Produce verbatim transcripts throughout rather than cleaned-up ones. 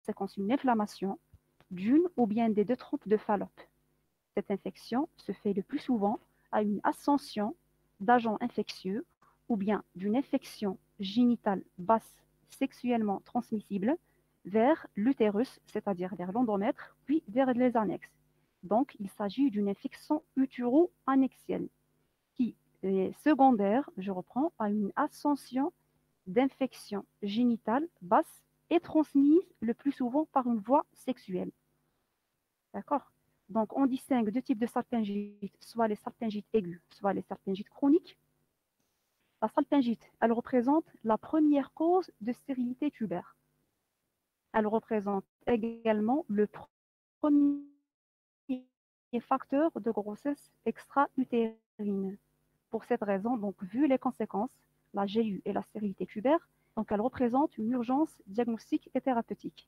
conséquence une inflammation d'une ou bien des deux trompes de Fallope. Cette infection se fait le plus souvent à une ascension d'agents infectieux ou bien d'une infection génitale basse sexuellement transmissible vers l'utérus, c'est-à-dire vers l'endomètre, puis vers les annexes. Donc, il s'agit d'une infection utéro-annexielle qui est secondaire, je reprends, à une ascension d'infection génitale basse et transmise le plus souvent par une voie sexuelle. D'accord? Donc, on distingue deux types de salpingite, soit les salpingites aigus, soit les salpingites chroniques. La salpingite, elle représente la première cause de stérilité tubaire. Elle représente également le premier facteur de grossesse extra-utérine. Pour cette raison, donc, vu les conséquences, la G U et la stérilité tubaire, donc elle représente une urgence diagnostique et thérapeutique.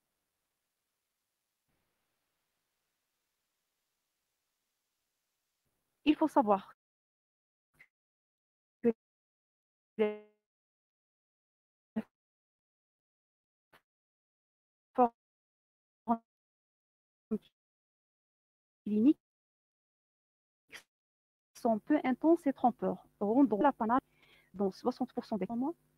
Il faut savoir que les formes cliniques sont peu intenses et trompeurs, rendant l'apanage dans soixante pour cent des cas.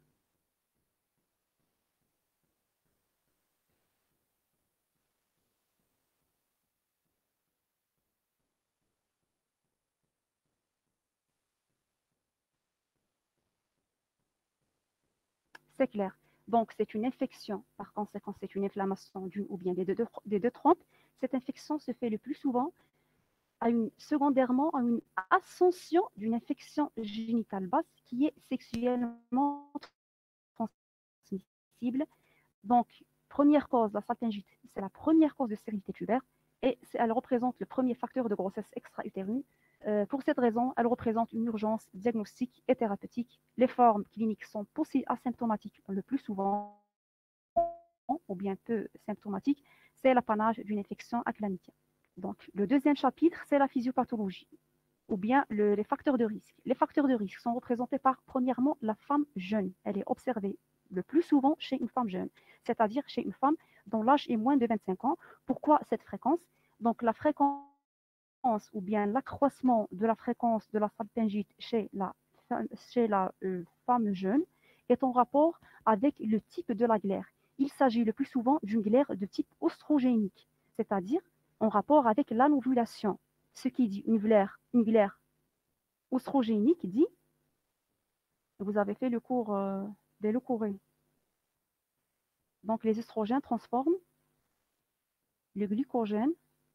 C'est clair. Donc, c'est une infection. Par conséquent, c'est une inflammation d'une ou bien des deux, des deux trompes. Cette infection se fait le plus souvent à une, secondairement à une ascension d'une infection génitale basse qui est sexuellement transmissible. Donc, première cause, la salpingite, c'est la première cause de stérilité tubaire et elle représente le premier facteur de grossesse extra-utérine. Euh, pour cette raison, elle représente une urgence diagnostique et thérapeutique. Les formes cliniques sont aussi asymptomatiques le plus souvent ou bien peu symptomatiques. C'est l'apanage d'une infection à chlamydia. Donc, le deuxième chapitre, c'est la physiopathologie ou bien le, les facteurs de risque. Les facteurs de risque sont représentés par, premièrement, la femme jeune. Elle est observée le plus souvent chez une femme jeune, c'est-à-dire chez une femme dont l'âge est moins de vingt-cinq ans. Pourquoi cette fréquence? Donc, la fréquence ou bien l'accroissement de la fréquence de la salpingite chez la, chez la euh, femme jeune est en rapport avec le type de la glaire. Il s'agit le plus souvent d'une glaire de type oestrogénique, c'est-à-dire en rapport avec l'anovulation. Ce qui dit une glaire, une glaire oestrogénique dit, vous avez fait le cours euh, des leucorrhées. Donc les oestrogènes transforment le glycogène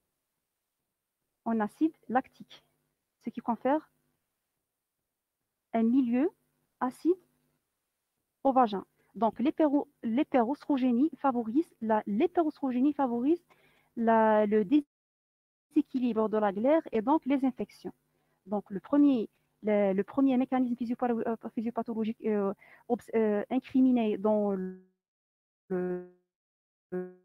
en acide lactique, ce qui confère un milieu acide au vagin. Donc l'hyperostrogénie favorise, la, l'hyperostrogénie favorise la, le déséquilibre de la glaire et donc les infections. Donc le premier, le, le premier mécanisme physiopathologique euh, euh, incriminé dans le, le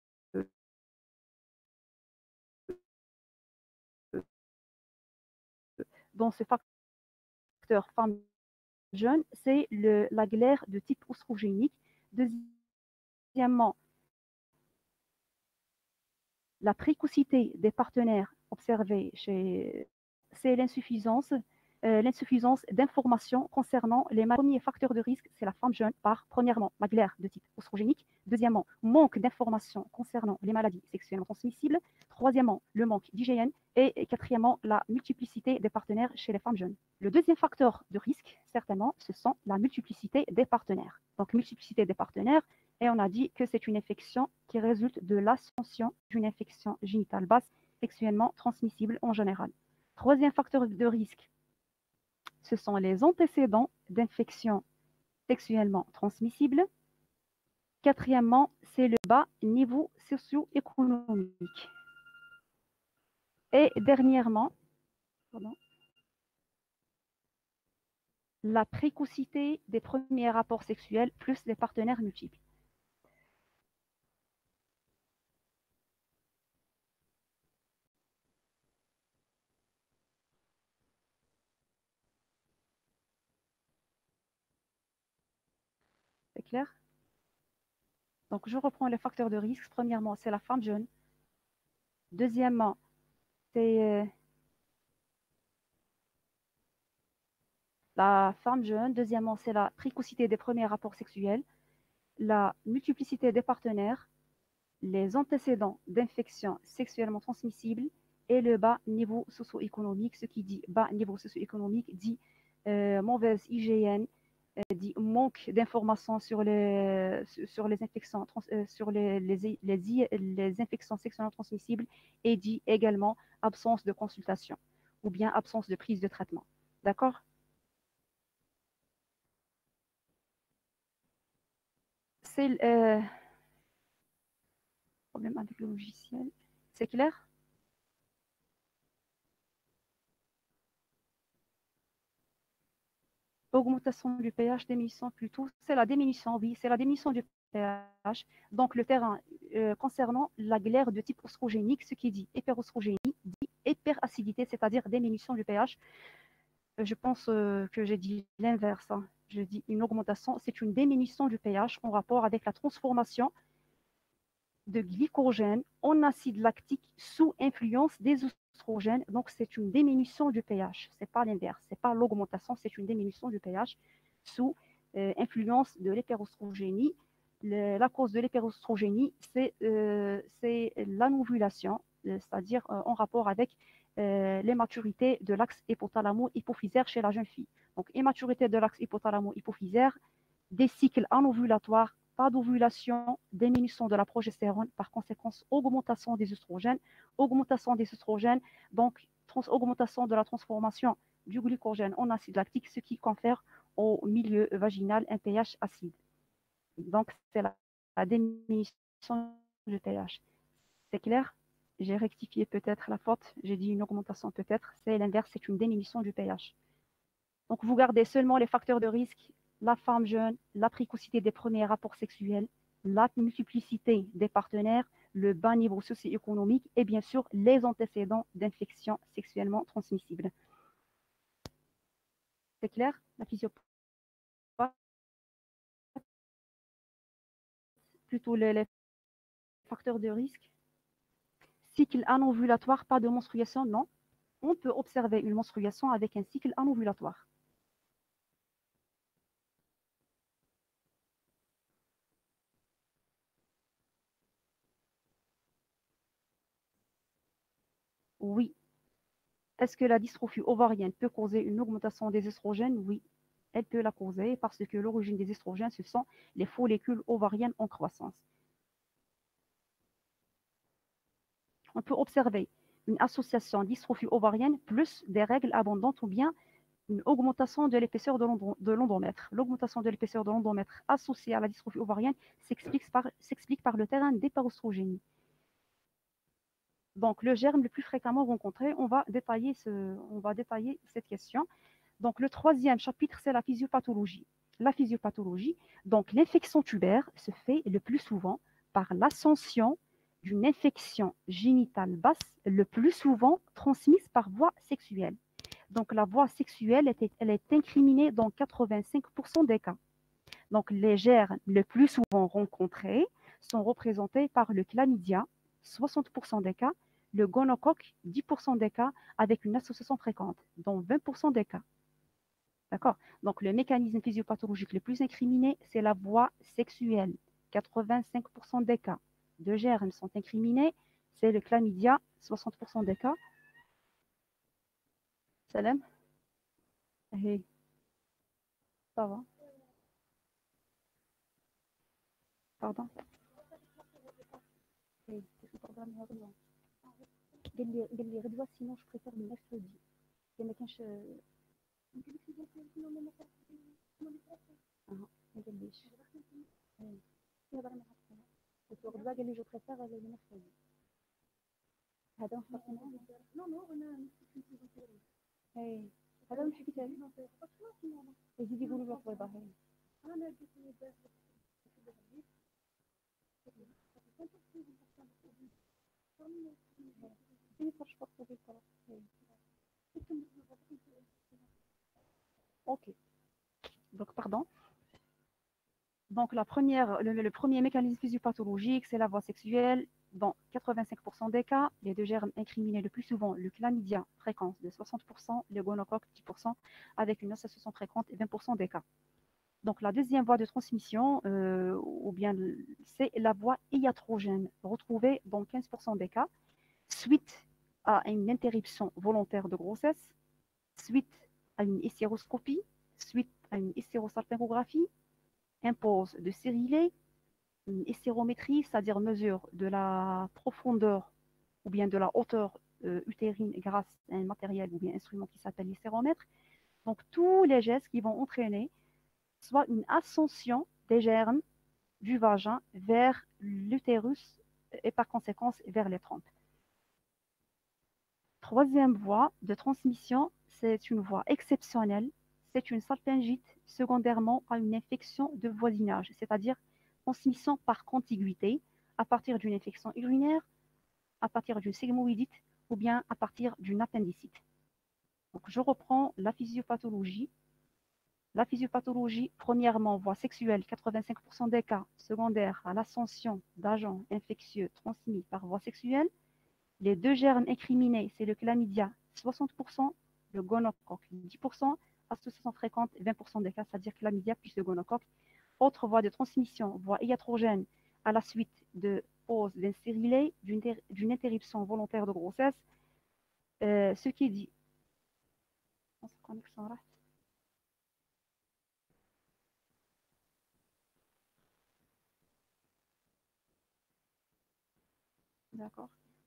dans ce facteur femme jeune, c'est la glaire de type oestrogénique. Deuxièmement, la précocité des partenaires observés chez, c'est l'insuffisance euh, l'insuffisance d'informations concernant les premiers facteurs de risque, c'est la femme jeune, par, premièrement, la glaire de type oestrogénique, deuxièmement, manque d'informations concernant les maladies sexuellement transmissibles, troisièmement, le manque d'hygiène, et quatrièmement, la multiplicité des partenaires chez les femmes jeunes. Le deuxième facteur de risque, certainement, ce sont la multiplicité des partenaires. Donc, multiplicité des partenaires, et on a dit que c'est une infection qui résulte de l'ascension d'une infection génitale basse sexuellement transmissible en général. Troisième facteur de risque, ce sont les antécédents d'infections sexuellement transmissibles. Quatrièmement, c'est le bas niveau socio-économique. Et dernièrement, pardon, la précocité des premiers rapports sexuels plus des partenaires multiples. C'est clair? Donc, je reprends les facteurs de risque. Premièrement, c'est la femme jeune. Deuxièmement, c'est euh, la femme jeune. Deuxièmement, c'est la précocité des premiers rapports sexuels, la multiplicité des partenaires, les antécédents d'infections sexuellement transmissibles et le bas niveau socio-économique. Ce qui dit bas niveau socio-économique dit euh, mauvaise hygiène, euh, dit manque d'informations sur les, sur les infections, trans, euh, sur les, les, les, les infections sexuellement transmissibles et dit également absence de consultation ou bien absence de prise de traitement. D'accord? C'est le euh, problème avec le logiciel. C'est clair? Augmentation du P H, diminution plutôt, c'est la diminution, oui, c'est la diminution du P H. Donc, le terrain euh, concernant la glaire de type oestrogénique, ce qui dit hyperostrogénie, dit hyperacidité, c'est-à-dire diminution du P H. Euh, je pense euh, que j'ai dit l'inverse. Hein. Je dis une augmentation, c'est une diminution du P H en rapport avec la transformation de glycogène en acide lactique sous influence des oestrogènes. Donc, c'est une diminution du P H. Ce n'est pas l'inverse. Ce n'est pas l'augmentation, c'est une diminution du P H sous euh, influence de l'hyperostrogénie. Le, la cause de l'hyperostrogénie, c'est euh, l'anovulation, euh, c'est-à-dire euh, en rapport avec euh, l'immaturité de l'axe hypothalamo-hypophysaire chez la jeune fille. Donc, immaturité de l'axe hypothalamo-hypophysaire, des cycles anovulatoires, pas d'ovulation, diminution de la progestérone, par conséquence, augmentation des oestrogènes, augmentation des oestrogènes, donc trans augmentation de la transformation du glycogène en acide lactique, ce qui confère au milieu vaginal un pH acide. Donc, c'est la, la diminution du pH. C'est clair? J'ai rectifié peut-être la faute, j'ai dit une augmentation peut-être, c'est l'inverse, c'est une diminution du pH. Donc, vous gardez seulement les facteurs de risque, la femme jeune, la précocité des premiers rapports sexuels, la multiplicité des partenaires, le bas niveau socio-économique et bien sûr les antécédents d'infections sexuellement transmissibles. C'est clair? La physiopathie, plutôt les, les facteurs de risque. Cycle anovulatoire, pas de menstruation, non. On peut observer une menstruation avec un cycle anovulatoire. Oui. Est-ce que la dystrophie ovarienne peut causer une augmentation des estrogènes? Oui, elle peut la causer parce que l'origine des estrogènes, ce sont les follicules ovariennes en croissance. On peut observer une association dystrophie ovarienne plus des règles abondantes ou bien une augmentation de l'épaisseur de l'endomètre. L'augmentation de l'épaisseur de l'endomètre associée à la dystrophie ovarienne s'explique par, par le terrain d'hyperostrogénie. Donc, le germe le plus fréquemment rencontré, on va détailler, ce, on va détailler cette question. Donc, le troisième chapitre, c'est la physiopathologie. La physiopathologie, donc l'infection tubaire se fait le plus souvent par l'ascension d'une infection génitale basse, le plus souvent transmise par voie sexuelle. Donc, la voie sexuelle, est, elle est incriminée dans quatre-vingt-cinq pour cent des cas. Donc, les germes le plus souvent rencontrés sont représentés par le chlamydia, soixante pour cent des cas, le gonocoque, dix pour cent des cas, avec une association fréquente, dans vingt pour cent des cas. D'accord? Donc, le mécanisme physiopathologique le plus incriminé, c'est la voie sexuelle. quatre-vingt-cinq pour cent des cas de germes sont incriminés, c'est le chlamydia, soixante pour cent des cas. Salam? Hey, ça va? Pardon? Hey, قال لي قال لي غدوه sinon je préfère le mercredi ما كانش اه ما قاليش غدوه قال لي جو بريفير le mercredi هذا ما حكينا نو نو انا اي هذا ما حكيت عليه يزيد يقولوا له طبيبه هي انا قلت له Ok. Donc, pardon. Donc, la première, le, le premier mécanisme physiopathologique, c'est la voie sexuelle. Dans quatre-vingt-cinq pour cent des cas, les deux germes incriminés le plus souvent, le chlamydia, fréquence de soixante pour cent, le gonocoque, dix pour cent, avec une association fréquente et vingt pour cent des cas. Donc, la deuxième voie de transmission, euh, ou bien, c'est la voie iatrogène, retrouvée dans quinze pour cent des cas, suite à une interruption volontaire de grossesse, suite à une hystéroscopie, suite à une hystérosalpingographie, impose de stérilet, une hystérométrie, c'est-à-dire mesure de la profondeur ou bien de la hauteur euh, utérine grâce à un matériel ou bien instrument qui s'appelle l'hystéromètre. Donc, tous les gestes qui vont entraîner soit une ascension des germes du vagin vers l'utérus et par conséquent vers les trompes. Troisième voie de transmission, c'est une voie exceptionnelle, c'est une salpingite secondairement à une infection de voisinage, c'est-à-dire transmission par contiguïté à partir d'une infection urinaire, à partir d'une sigmoïdite ou bien à partir d'une appendicite. Donc, je reprends la physiopathologie. La physiopathologie, premièrement, voie sexuelle, quatre-vingt-cinq pour cent des cas, secondaire à l'ascension d'agents infectieux transmis par voie sexuelle. Les deux germes incriminés, c'est le chlamydia, soixante pour cent, le gonocoque, dix pour cent, association fréquente, vingt pour cent des cas, c'est-à-dire chlamydia plus le gonocoque. Autre voie de transmission, voie iatrogène, à la suite de pose d'un stérilet, d'une interruption volontaire de grossesse, euh, ce qui dit. D'accord.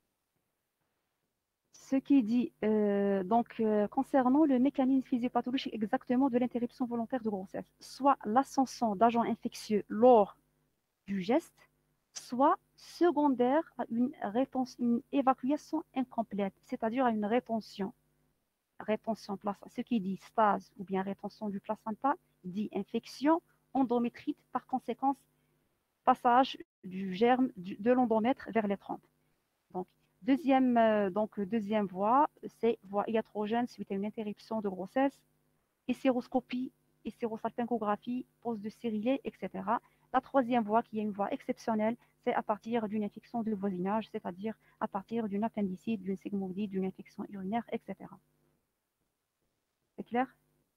Ce qui dit, euh, donc, euh, concernant le mécanisme physiopathologique exactement de l'interruption volontaire de grossesse, soit l'ascension d'agents infectieux lors du geste, soit secondaire à une, rétention, une évacuation incomplète, c'est-à-dire à une rétention. Rétention, ce qui dit stase ou bien rétention du placenta, dit infection, endométrite, par conséquence, passage du germe de l'endomètre vers les trompes. Donc, deuxième, euh, donc, deuxième voie, c'est voie iatrogène suite à une interruption de grossesse, hystéroscopie, hystérosalpingographie, pose de stérilet, et cetera. La troisième voie, qui est une voie exceptionnelle, c'est à partir d'une infection de voisinage, c'est-à-dire à partir d'une appendicite, d'une sigmoïdite, d'une infection urinaire, et cetera. C'est clair?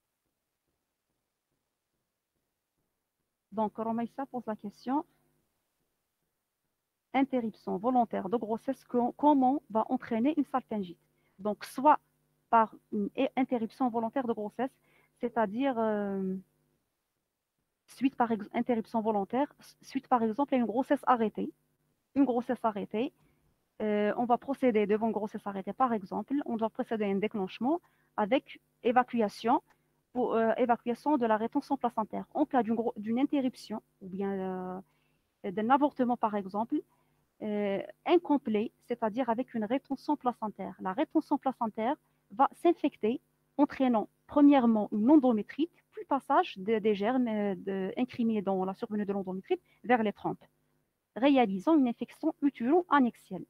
Donc, Romaïssa pose la question, interruption volontaire de grossesse, comment va entraîner une salpingite? Donc, soit par une interruption volontaire de grossesse, c'est-à-dire euh, suite par interruption volontaire, suite par exemple à une grossesse arrêtée. Une grossesse arrêtée, euh, on va procéder devant une grossesse arrêtée, par exemple, on doit procéder à un déclenchement avec évacuation, pour, euh, évacuation de la rétention placentaire. En cas d'une interruption ou bien euh, d'un avortement, par exemple, euh, incomplet, c'est-à-dire avec une rétention placentaire. La rétention placentaire va s'infecter, entraînant premièrement une endométrite, puis passage de, des germes euh, de, incriminés dans la survenue de l'endométrite vers les trompes, réalisant une infection utéro-annexielle.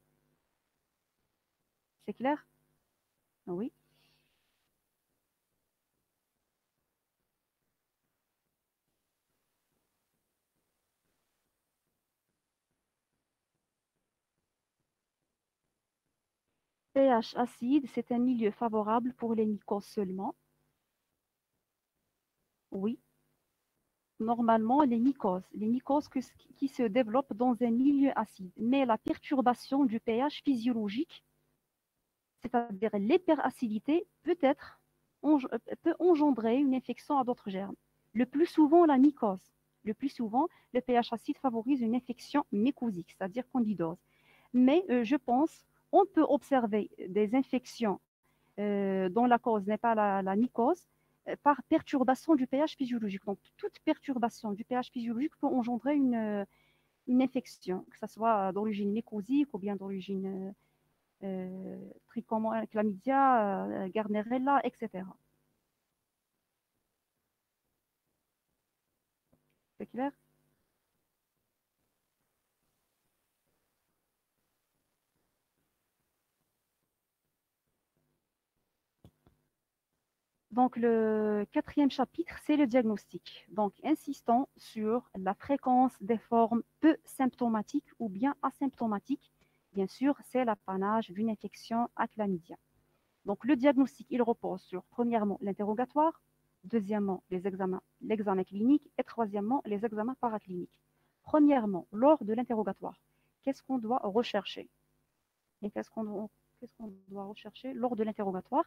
C'est clair? Oui. pH acide, c'est un milieu favorable pour les mycoses seulement. Oui. Normalement, les mycoses, les mycoses que, qui se développent dans un milieu acide. Mais la perturbation du pH physiologique, c'est-à-dire l'hyperacidité, peut être peut engendrer une infection à d'autres germes. Le plus souvent, la mycose. Le plus souvent, le pH acide favorise une infection mycosique, c'est-à-dire candidose. Mais euh, je pense on peut observer des infections euh, dont la cause n'est pas la, la mycose euh, par perturbation du pH physiologique. Donc, toute perturbation du pH physiologique peut engendrer une, euh, une infection, que ce soit d'origine mycosique ou bien d'origine euh, trichomoniasis, chlamydia, euh, Gardnerella, et cetera. C'est clair? Donc, le quatrième chapitre, c'est le diagnostic. Donc, insistons sur la fréquence des formes peu symptomatiques ou bien asymptomatiques. Bien sûr, c'est l'apanage d'une infection à chlamydia. Donc, le diagnostic, il repose sur, premièrement, l'interrogatoire, deuxièmement, les examens, l'examen clinique et troisièmement, les examens paracliniques. Premièrement, lors de l'interrogatoire, qu'est-ce qu'on doit rechercher? Et qu'est-ce qu'on doit, qu'est-ce qu'on doit rechercher lors de l'interrogatoire?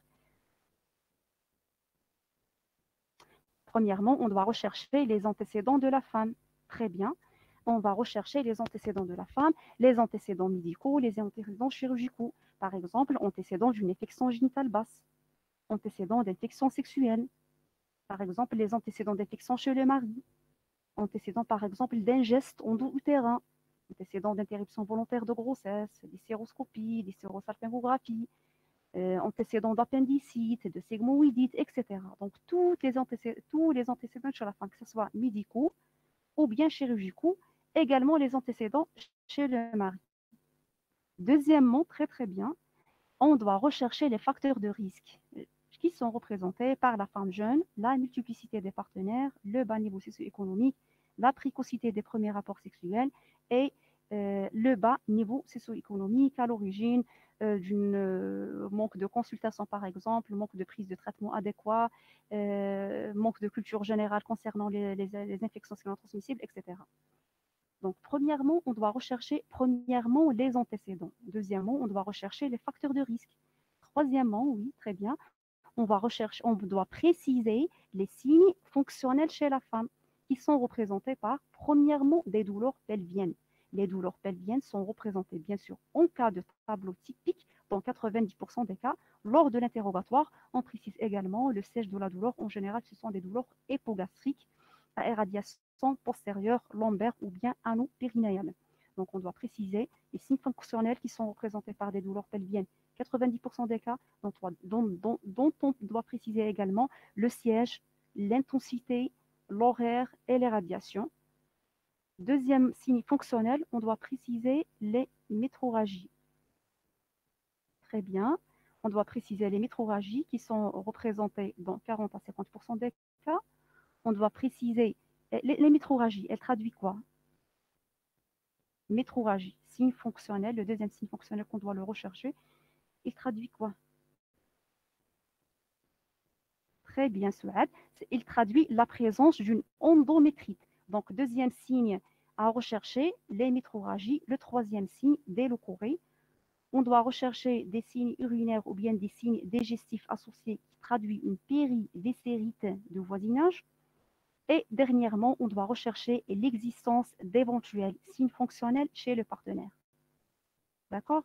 Premièrement, on doit rechercher les antécédents de la femme. Très bien. On va rechercher les antécédents de la femme, les antécédents médicaux, les antécédents chirurgicaux. Par exemple, antécédents d'une infection génitale basse, antécédents d'infection sexuelle. Par exemple, les antécédents d'infection chez le mari, antécédents par exemple d'ingestes endo-utérin, antécédents d'interruption volontaire de grossesse, des séroscopies, des sérosalpingographies, euh, antécédents d'appendicite, de sigmoïdite, et cetera. Donc, tous les, antécédents, tous les antécédents chez la femme, que ce soit médicaux ou bien chirurgicaux, également les antécédents chez le mari. Deuxièmement, très très bien, on doit rechercher les facteurs de risque qui sont représentés par la femme jeune, la multiplicité des partenaires, le bas niveau socio-économique, la précocité des premiers rapports sexuels et euh, le bas niveau socio-économique à l'origine euh, d'une euh, manque de consultation par exemple, manque de prise de traitement adéquat, euh, manque de culture générale concernant les, les, les infections sexuellement transmissibles, et cetera. Donc, premièrement, on doit rechercher premièrement les antécédents. Deuxièmement, on doit rechercher les facteurs de risque. Troisièmement, oui, très bien, on va rechercher, on doit préciser les signes fonctionnels chez la femme qui sont représentés par, premièrement, des douleurs pelviennes. Les douleurs pelviennes sont représentées, bien sûr, en cas de tableau typique, dans quatre-vingt-dix pour cent des cas. Lors de l'interrogatoire, on précise également le siège de la douleur. En général, ce sont des douleurs hypogastriques à irradiation postérieure, lombaire ou bien anneau-périnéale. Donc, on doit préciser les signes fonctionnels qui sont représentés par des douleurs pelviennes quatre-vingt-dix pour cent des cas, dont, dont, dont, dont on doit préciser également le siège, l'intensité, l'horaire et les radiations. Deuxième signe fonctionnel, on doit préciser les métrorragies. Très bien. On doit préciser les métrorragies qui sont représentées dans quarante à cinquante pour cent des cas. On doit préciser les, les métrorragies. Elles traduisent quoi? Métrorragie, signe fonctionnel, le deuxième signe fonctionnel qu'on doit le rechercher. Il traduit quoi? Très bien, Souad. Il traduit la présence d'une endométrite. Donc, deuxième signe à rechercher, les métrorragies. Le troisième signe, des leucorrhées. On doit rechercher des signes urinaires ou bien des signes digestifs associés qui traduisent une périviscérite de voisinage. Et dernièrement, on doit rechercher l'existence d'éventuels signes fonctionnels chez le partenaire. D'accord?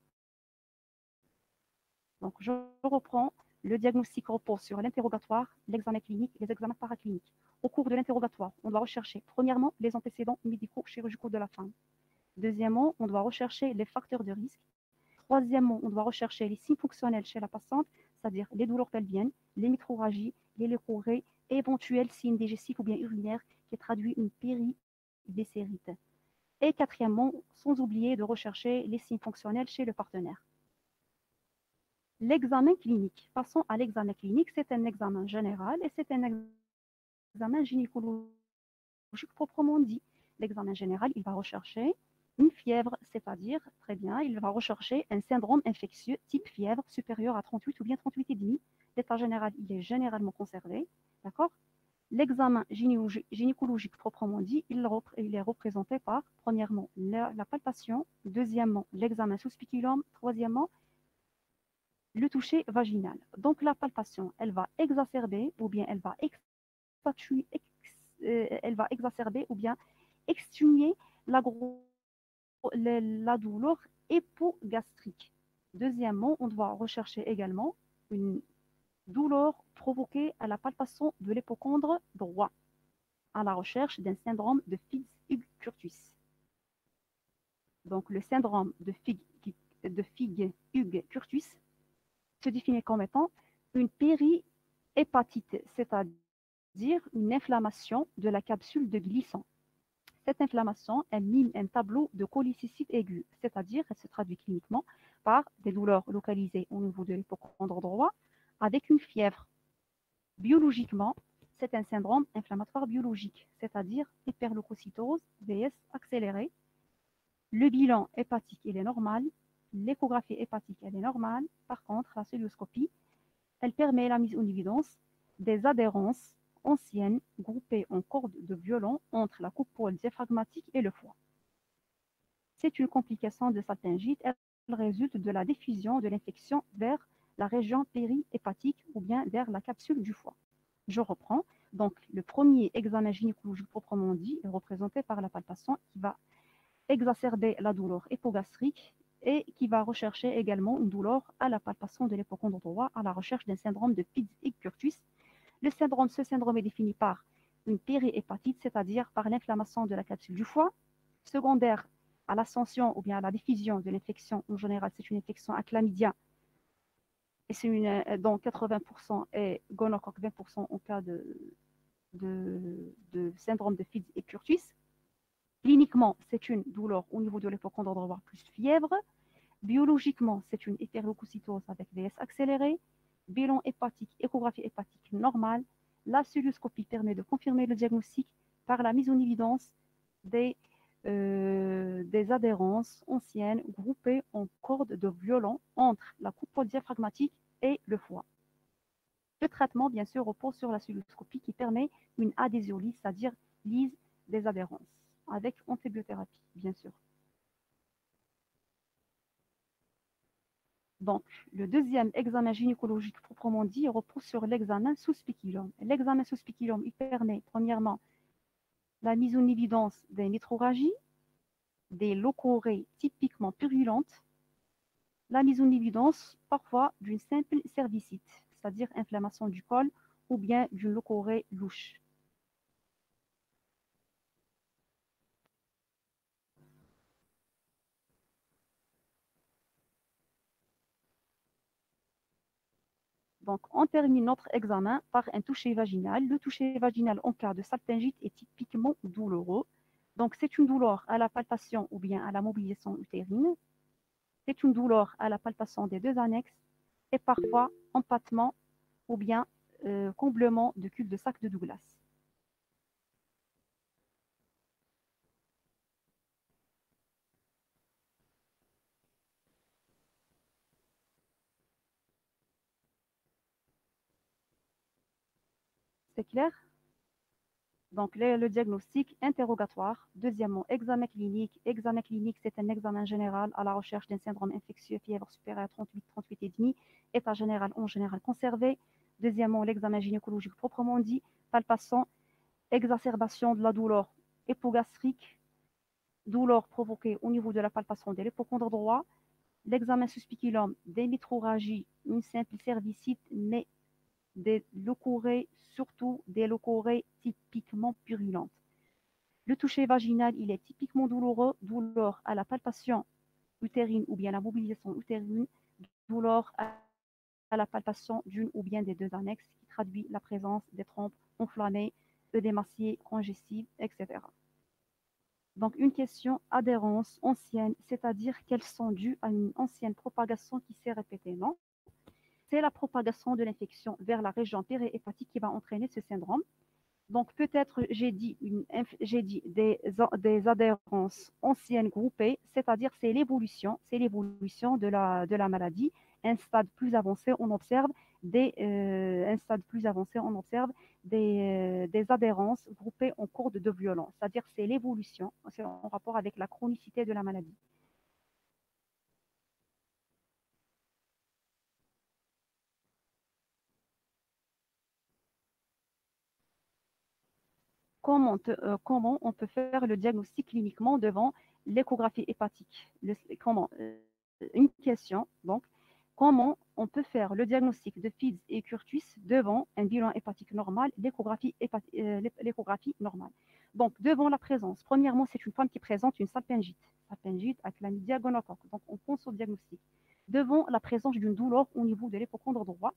Donc, je reprends. Le diagnostic repose sur l'interrogatoire, l'examen clinique et les examens paracliniques. Au cours de l'interrogatoire, on doit rechercher premièrement les antécédents médicaux chirurgicaux de la femme. Deuxièmement, on doit rechercher les facteurs de risque. Troisièmement, on doit rechercher les signes fonctionnels chez la patiente, c'est-à-dire les douleurs pelviennes, les métrorragies, les leucorrhées et éventuels signes digestifs ou bien urinaires qui traduisent une périviscérite. Et quatrièmement, sans oublier de rechercher les signes fonctionnels chez le partenaire. L'examen clinique. Passons à l'examen clinique. C'est un examen général et c'est un examen gynécologique proprement dit. L'examen général, il va rechercher une fièvre, c'est-à-dire, très bien, il va rechercher un syndrome infectieux type fièvre supérieur à trente-huit ou bien trente-huit virgule cinq. L'état général, il est généralement conservé. D'accord? L'examen gynécologique proprement dit, il, il est représenté par, premièrement, la, la palpation, deuxièmement, l'examen sous spéculum, troisièmement, le toucher vaginal. Donc la palpation, elle va exacerber ou bien elle va, extatuer, ex, euh, elle va exacerber ou bien exténuer la, la, la douleur hypogastrique. Deuxièmement, on doit rechercher également une douleur provoquée à la palpation de l'hypocondre droit, à la recherche d'un syndrome de Figg-Curtis. Donc le syndrome de Figg-Curtis se définit comme étant une périhépatite, c'est-à-dire une inflammation de la capsule de Glisson. Cette inflammation, elle mime un tableau de cholécystite aiguë, c'est-à-dire elle se traduit cliniquement par des douleurs localisées au niveau de l'hypocondre droit avec une fièvre. Biologiquement, c'est un syndrome inflammatoire biologique, c'est-à-dire hyperleucocytose, V S accélérée. Le bilan hépatique, il est normal. L'échographie hépatique, elle est normale. Par contre, la cœlioscopie, elle permet la mise en évidence des adhérences anciennes groupées en cordes de violon entre la coupole diaphragmatique et le foie. C'est une complication de salpingite. Elle résulte de la diffusion de l'infection vers la région périhépatique ou bien vers la capsule du foie. Je reprends. Donc, le premier examen gynécologique proprement dit est représenté par la palpation qui va exacerber la douleur hypogastrique et qui va rechercher également une douleur à la palpation de l'hypocondre droit à la recherche d'un syndrome de Pitts-Curtis. Le syndrome, ce syndrome est défini par une périépatite, c'est-à-dire par l'inflammation de la capsule du foie, secondaire à l'ascension ou bien à la diffusion de l'infection. En général, c'est une infection à chlamydia et c'est une, dont quatre-vingts pour cent et gonocoque vingt pour cent en cas de, de, de syndrome de Pitts-Curtis. Cliniquement, c'est une douleur au niveau de l'hypocondre droit plus fièvre. Biologiquement, c'est une hyperleucocytose avec V S accéléré. Bilan hépatique, échographie hépatique normale. La cœlioscopie permet de confirmer le diagnostic par la mise en évidence des, euh, des adhérences anciennes groupées en cordes de violon entre la coupole diaphragmatique et le foie. Le traitement, bien sûr, repose sur la cœlioscopie qui permet une adhésiolyse, c'est-à-dire lyse des adhérences, avec antibiothérapie, bien sûr. Donc, le deuxième examen gynécologique proprement dit repose sur l'examen sous spéculum. L'examen sous spéculum, il permet premièrement la mise en évidence des métrorragies, des leucorrhées typiquement purulentes, la mise en évidence parfois d'une simple cervicite, c'est-à-dire inflammation du col ou bien d'une leucorrhée louche. Donc, on termine notre examen par un toucher vaginal. Le toucher vaginal en cas de salpingite est typiquement douloureux. Donc, c'est une douleur à la palpation ou bien à la mobilisation utérine. C'est une douleur à la palpation des deux annexes et parfois empattement ou bien euh, comblement de cul de sac de Douglas. C'est clair? Donc, le, le diagnostic interrogatoire. Deuxièmement, examen clinique. Examen clinique, c'est un examen général à la recherche d'un syndrome infectieux, fièvre supérieure à trente-huit, trente-huit virgule cinq, état général en général conservé. Deuxièmement, l'examen gynécologique proprement dit, palpation, exacerbation de la douleur hypogastrique, douleur provoquée au niveau de la palpation de l'hypocondre droit. L'examen sous spéculum, des métrorragies, une simple cervicite, mais des leucorrhées, surtout des leucorrhées typiquement purulentes. Le toucher vaginal, il est typiquement douloureux, douleur à la palpation utérine ou bien la mobilisation utérine, douleur à la palpation d'une ou bien des deux annexes qui traduit la présence des trompes enflammées, œdémaciées, congestives, et cetera. Donc, une question adhérence ancienne, c'est-à-dire qu'elles sont dues à une ancienne propagation qui s'est répétée, non? C'est la propagation de l'infection vers la région périhépatique qui va entraîner ce syndrome. Donc, peut-être, j'ai dit, une, j'ai dit des, des adhérences anciennes groupées, c'est-à-dire c'est l'évolution, c'est l'évolution de la, de la maladie. Un stade plus avancé, on observe des, euh, un stade plus avancé, on observe des, euh, des adhérences groupées en cours de violence, c'est-à-dire c'est l'évolution, c'est en rapport avec la chronicité de la maladie. Comment, te, euh, comment on peut faire le diagnostic cliniquement devant l'échographie hépatique? Le, comment, euh, une question, donc, comment on peut faire le diagnostic de Pitts et Curtis devant un bilan hépatique normal, l'échographie euh, l'échographie normale. Donc, devant la présence, premièrement, c'est une femme qui présente une salpingite, salpingite à chlamydia gonocoque. Donc, on pense au diagnostic. Devant la présence d'une douleur au niveau de l'hypocondre droit,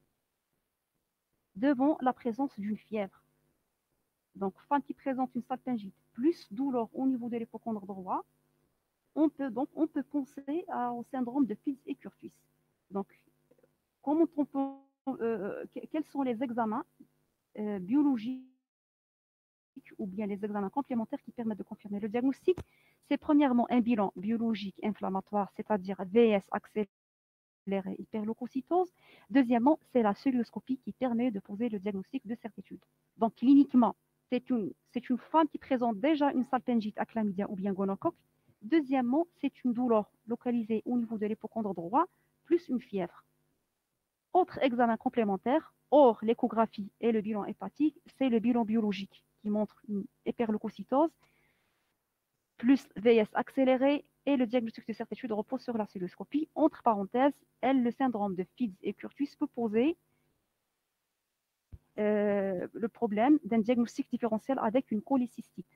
devant la présence d'une fièvre. Donc, femme qui présente une salpingite plus douleur au niveau de l'hypocondre droit, on peut donc on peut penser à, au syndrome de Pitts et Curtis. Donc, comment on peut euh, quels sont les examens euh, biologiques ou bien les examens complémentaires qui permettent de confirmer le diagnostic? C'est premièrement un bilan biologique inflammatoire, c'est-à-dire V S accéléré hyperleucocytose. Deuxièmement, c'est la cœlioscopie qui permet de poser le diagnostic de certitude. Donc, cliniquement, c'est une, c'est une femme qui présente déjà une salpingite à chlamydia ou bien gonocoque. Deuxièmement, c'est une douleur localisée au niveau de l'hypocondre droit, plus une fièvre. Autre examen complémentaire, hors l'échographie et le bilan hépatique, c'est le bilan biologique qui montre une hyperleucocytose, plus V S accéléré, et le diagnostic de certitude repose sur la cœlioscopie. Entre parenthèses, elle, le syndrome de Fitz et Curtis peut poser euh, le problème d'un diagnostic différentiel avec une cholécystite.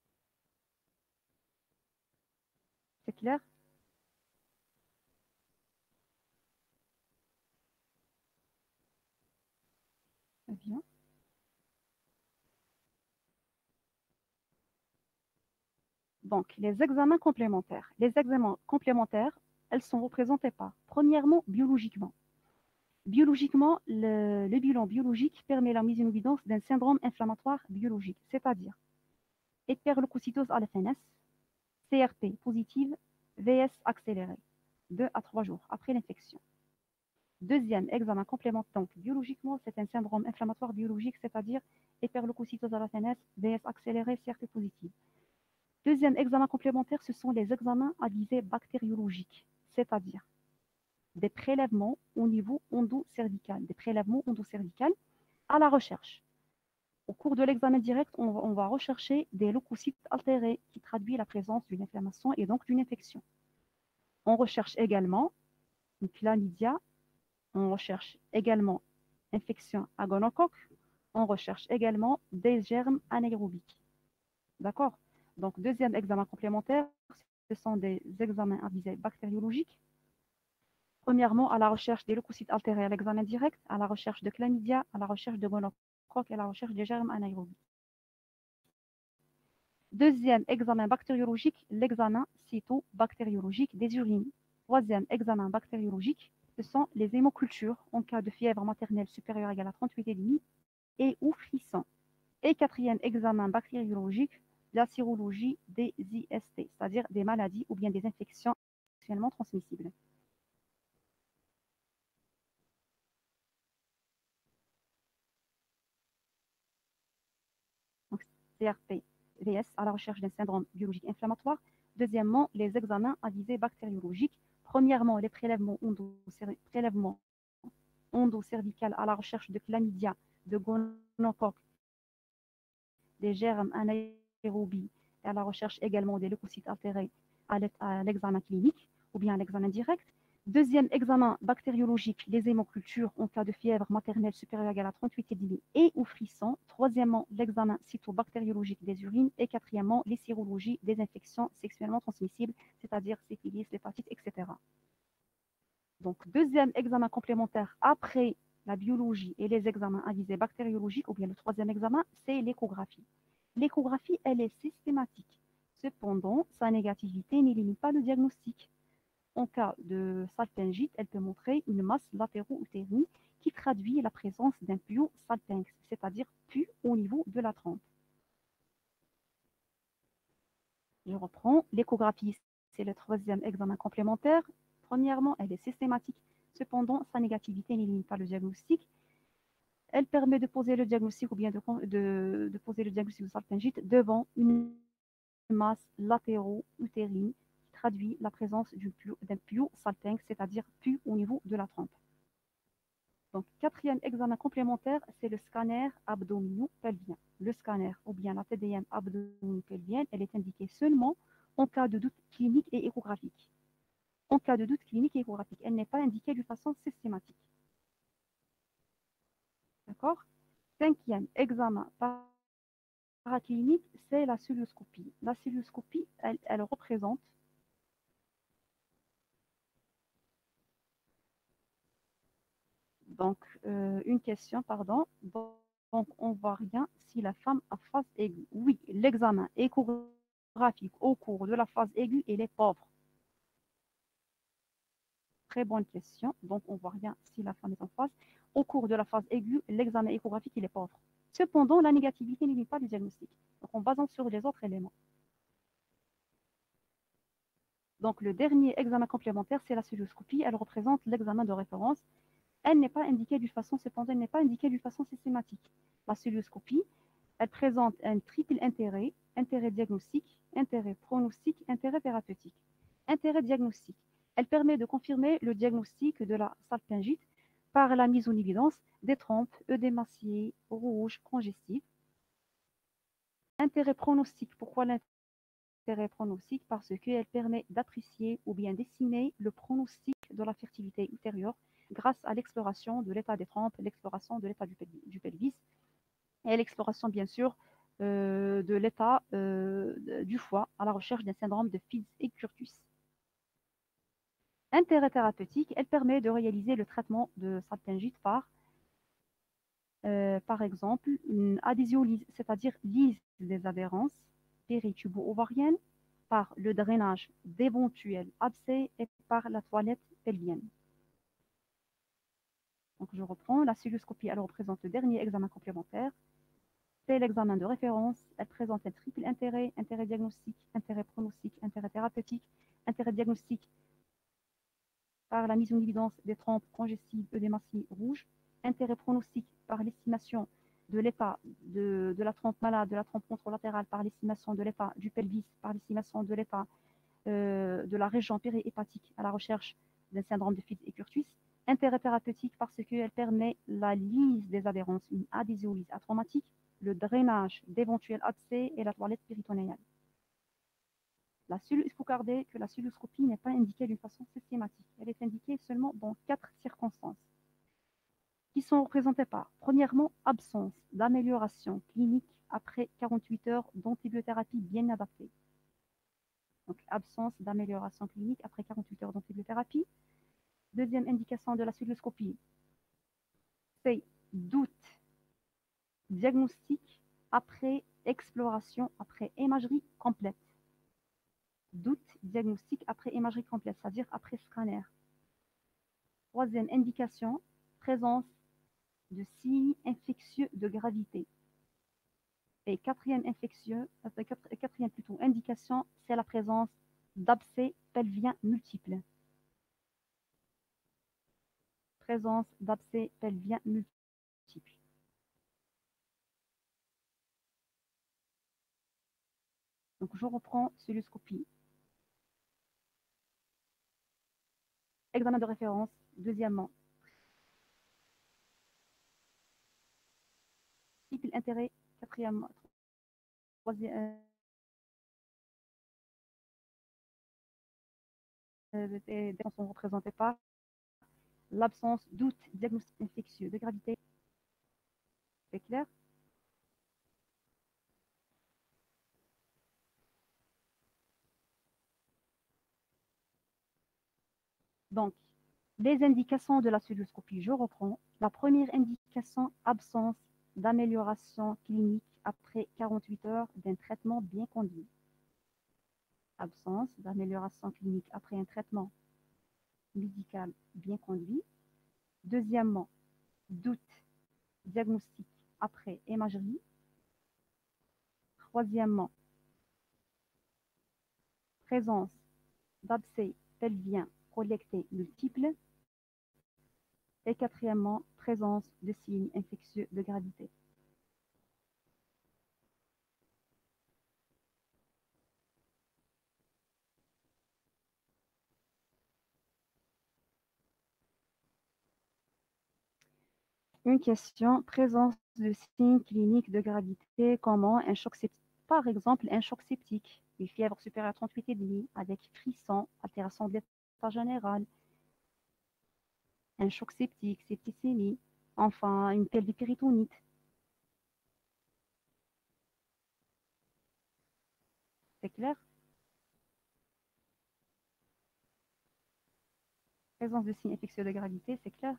C'est clair? Très bien. Donc, les examens complémentaires. Les examens complémentaires, elles sont représentées par, premièrement, biologiquement. Biologiquement, le, le bilan biologique permet la mise en évidence d'un syndrome inflammatoire biologique, c'est-à-dire hyperleucocytose à la F N S, C R P positive, V S accéléré, deux à trois jours après l'infection. Deuxième examen complémentaire, donc biologiquement, c'est un syndrome inflammatoire biologique, c'est-à-dire hyperleucocytose à la F N S, V S accéléré, C R P positive. Deuxième examen complémentaire, ce sont les examens à visée bactériologique, c'est-à-dire des prélèvements au niveau endocervical, des prélèvements endocervicales à la recherche. Au cours de l'examen direct, on, on va rechercher des leucocytes altérés qui traduisent la présence d'une inflammation et donc d'une infection. On recherche également une chlamydia, on recherche également infection à gonocoque, on recherche également des germes anaérobiques. D'accord? Donc, deuxième examen complémentaire, ce sont des examens à visée bactériologique. Premièrement, à la recherche des leucocytes altérés à l'examen direct, à la recherche de chlamydia, à la recherche de gonocoque et à la recherche des germes anaérobiques. Deuxième examen bactériologique, l'examen cytobactériologique des urines. Troisième examen bactériologique, ce sont les hémocultures en cas de fièvre maternelle supérieure ou égale à trente-huit virgule cinq et ou frisson. Et quatrième examen bactériologique, la sérologie des I S T, c'est-à-dire des maladies ou bien des infections sexuellement transmissibles. Donc, C R P, V S, à la recherche d'un syndrome biologique inflammatoire. Deuxièmement, les examens à visée bactériologique. Premièrement, les prélèvements, endo prélèvements endocervicales à la recherche de chlamydia, de gonocoque, des germes anaérobies et à la recherche également des leucocytes altérés à l'examen clinique ou bien à l'examen direct. Deuxième examen bactériologique, les hémocultures en cas de fièvre maternelle supérieure ou égale à trente-huit virgule cinq et ou frisson. Troisièmement, l'examen cytobactériologique des urines. Et quatrièmement, les sérologies des infections sexuellement transmissibles, c'est-à-dire syphilis, l'hépatite, et cetera. Donc, deuxième examen complémentaire après la biologie et les examens à visée bactériologique, ou bien le troisième examen, c'est l'échographie. L'échographie, elle est systématique. Cependant, sa négativité n'élimine pas le diagnostic. En cas de salpingite, elle peut montrer une masse latéro-utérine qui traduit la présence d'un pus salpinx, c'est-à-dire pus au niveau de la trompe. Je reprends. L'échographie, c'est le troisième examen complémentaire. Premièrement, elle est systématique. Cependant, sa négativité n'élimine pas le diagnostic. Elle permet de poser le diagnostic ou bien de, de, de poser le diagnostic de salpingite devant une masse latéro-utérine qui traduit la présence d'un pus salpinx, c'est-à-dire pus au niveau de la trompe. Donc, quatrième examen complémentaire, c'est le scanner abdominopelvien. Le scanner ou bien la T D M abdominopelvienne, elle est indiquée seulement en cas de doute clinique et échographique. En cas de doute clinique et échographique, elle n'est pas indiquée de façon systématique. D'accord? Cinquième examen paraclinique, c'est la cœlioscopie. La cœlioscopie, elle, elle représente donc euh, une question, pardon. Donc, on ne voit rien si la femme a phase aiguë. Oui, l'examen échographique au cours de la phase aiguë, il est pauvre. Très bonne question. Donc, on ne voit rien si la femme est en phase. Au cours de la phase aiguë, l'examen échographique, il est pauvre. Cependant, la négativité n'élimine pas le diagnostic. Donc, en basant sur les autres éléments. Donc, le dernier examen complémentaire, c'est la cystoscopie. Elle représente l'examen de référence. Elle n'est pas indiquée d'une façon, cependant, elle n'est pas indiquée d'une façon systématique. La cystoscopie, elle présente un triple intérêt, intérêt diagnostique, intérêt pronostic, intérêt thérapeutique. Intérêt diagnostique. Elle permet de confirmer le diagnostic de la salpingite par la mise en évidence des trompes œdémaciées, rouges, congestives. Intérêt pronostic. Pourquoi l'intérêt pronostic? Parce qu'elle permet d'apprécier ou bien d'estimer le pronostic de la fertilité ultérieure grâce à l'exploration de l'état des trompes, l'exploration de l'état du, du pelvis et l'exploration, bien sûr, euh, de l'état euh, du foie à la recherche d'un syndrome de Fitz et Curtis. Intérêt thérapeutique, elle permet de réaliser le traitement de salpingite par, euh, par exemple, une adhésiolyse, c'est-à-dire lise des adhérences péritubo-ovariennes par le drainage d'éventuels abcès et par la toilette pelvienne. Donc, je reprends. La cystoscopie, elle représente le dernier examen complémentaire. C'est l'examen de référence. Elle présente un triple intérêt, intérêt diagnostique, intérêt pronostic, intérêt thérapeutique. Intérêt diagnostique par la mise en évidence des trompes congestives œdémaciées rouges. Intérêt pronostic par l'estimation de l'état de, de la trompe malade, de la trompe contralatérale, par l'estimation de l'état du pelvis, par l'estimation de l'état euh, de la région périhépatique à la recherche d'un syndrome de Fitz et Curtis. Intérêt thérapeutique parce qu'elle permet la lise des adhérences, une adhésiolyse atraumatique, le drainage d'éventuels abcès et la toilette péritonéale. La il faut garder que la cystoscopie n'est pas indiquée d'une façon systématique. Elle est indiquée seulement dans quatre circonstances qui sont représentées par, premièrement, absence d'amélioration clinique après quarante-huit heures d'antibiothérapie bien adaptée. Donc, absence d'amélioration clinique après quarante-huit heures d'antibiothérapie. Deuxième indication de la cystoscopie, c'est doute diagnostic après exploration, après imagerie complète. Doute diagnostic après imagerie complète, c'est-à-dire après scanner. Troisième indication, présence de signes infectieux de gravité. Et quatrième, infectieux, quatrième plutôt, indication, c'est la présence d'abcès pelviens multiples. Présence d'abcès pelviens multiples. Donc, je reprends cystoscopie. Examen de référence. Deuxièmement, triple intérêt. Quatrièmement, troisième, euh, des sont représentées par l'absence, doute, diagnostic infectieux de gravité. C'est clair? Donc, les indications de la cystoscopie, je reprends. La première indication, absence d'amélioration clinique après quarante-huit heures d'un traitement bien conduit. Absence d'amélioration clinique après un traitement médical bien conduit. Deuxièmement, doute diagnostic après imagerie. Troisièmement, présence d'abcès pelvien collectés multiples. Et quatrièmement, présence de signes infectieux de gravité. Une question, présence de signes cliniques de gravité, comment un choc septique, par exemple un choc septique, une fièvre supérieure à trente-huit virgule cinq avec frisson, altération de l'état général, un choc septique, septicémie, enfin une pelvipéritonite. C'est clair? Présence de signes infectieux de gravité, c'est clair?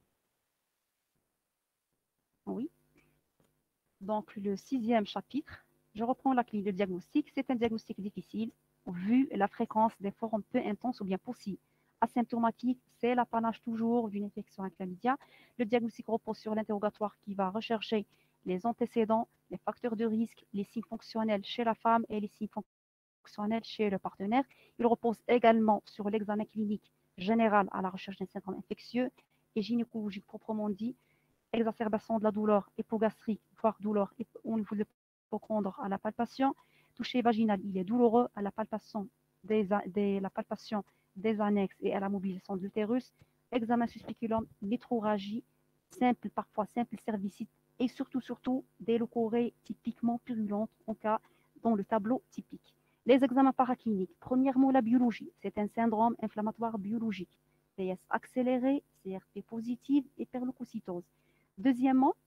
Oui. Donc, le sixième chapitre, je reprends la clé de diagnostic. C'est un diagnostic difficile, vu la fréquence des formes peu intenses ou bien possibles, Asymptomatique, c'est l'apanage toujours d'une infection à chlamydia. Le diagnostic repose sur l'interrogatoire qui va rechercher les antécédents, les facteurs de risque, les signes fonctionnels chez la femme et les signes fonctionnels chez le partenaire. Il repose également sur l'examen clinique général à la recherche d'un syndrome infectieux et gynécologique proprement dit, exacerbation de la douleur hypogastrique, voire douleur au niveau de l'hypochondre à la palpation. Toucher vaginal, il est douloureux à la palpation des, des, la palpation des annexes et à la mobilisation de l'utérus. Examen suspiculum, métrorragie, simple, parfois simple cervicite et surtout, surtout, des leucorrhées typiquement purulentes en cas dans le tableau typique. Les examens paracliniques. Premièrement, la biologie. C'est un syndrome inflammatoire biologique. P S accéléré, C R P positive, hyperleucocytose. Deuxièmement,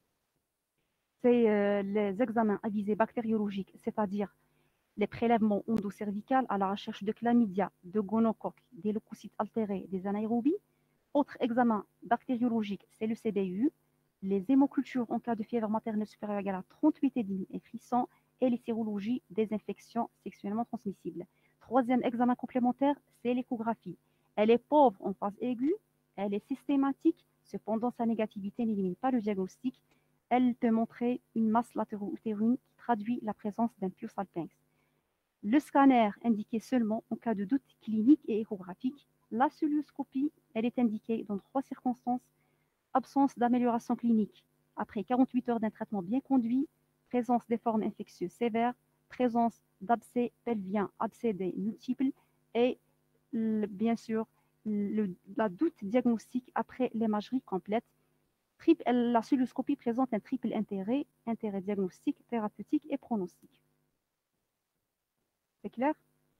c'est euh, les examens à visée bactériologique, c'est-à-dire les prélèvements endocervicales à la recherche de chlamydia, de gonocoque, des leucocytes altérés, des anaérobies. Autre examen bactériologique, c'est le C B U, les hémocultures en cas de fièvre maternelle supérieure égale à trente-huit virgule cinq et frissons, et les sérologies des infections sexuellement transmissibles. Troisième examen complémentaire, c'est l'échographie. Elle est pauvre en phase aiguë, elle est systématique, cependant sa négativité n'élimine pas le diagnostic. Elle peut montrer une masse latéro-utérine qui traduit la présence d'un pius alpinx. Le scanner indiqué seulement en cas de doute clinique et échographique. La cœlioscopie, elle est indiquée dans trois circonstances. Absence d'amélioration clinique après quarante-huit heures d'un traitement bien conduit, présence des formes infectieuses sévères, présence d'abcès pelviens abcédés multiples et le, bien sûr le, la doute diagnostique après l'imagerie complète. Triple, la cœlioscopie présente un triple intérêt, intérêt diagnostique, thérapeutique et pronostic. C'est clair?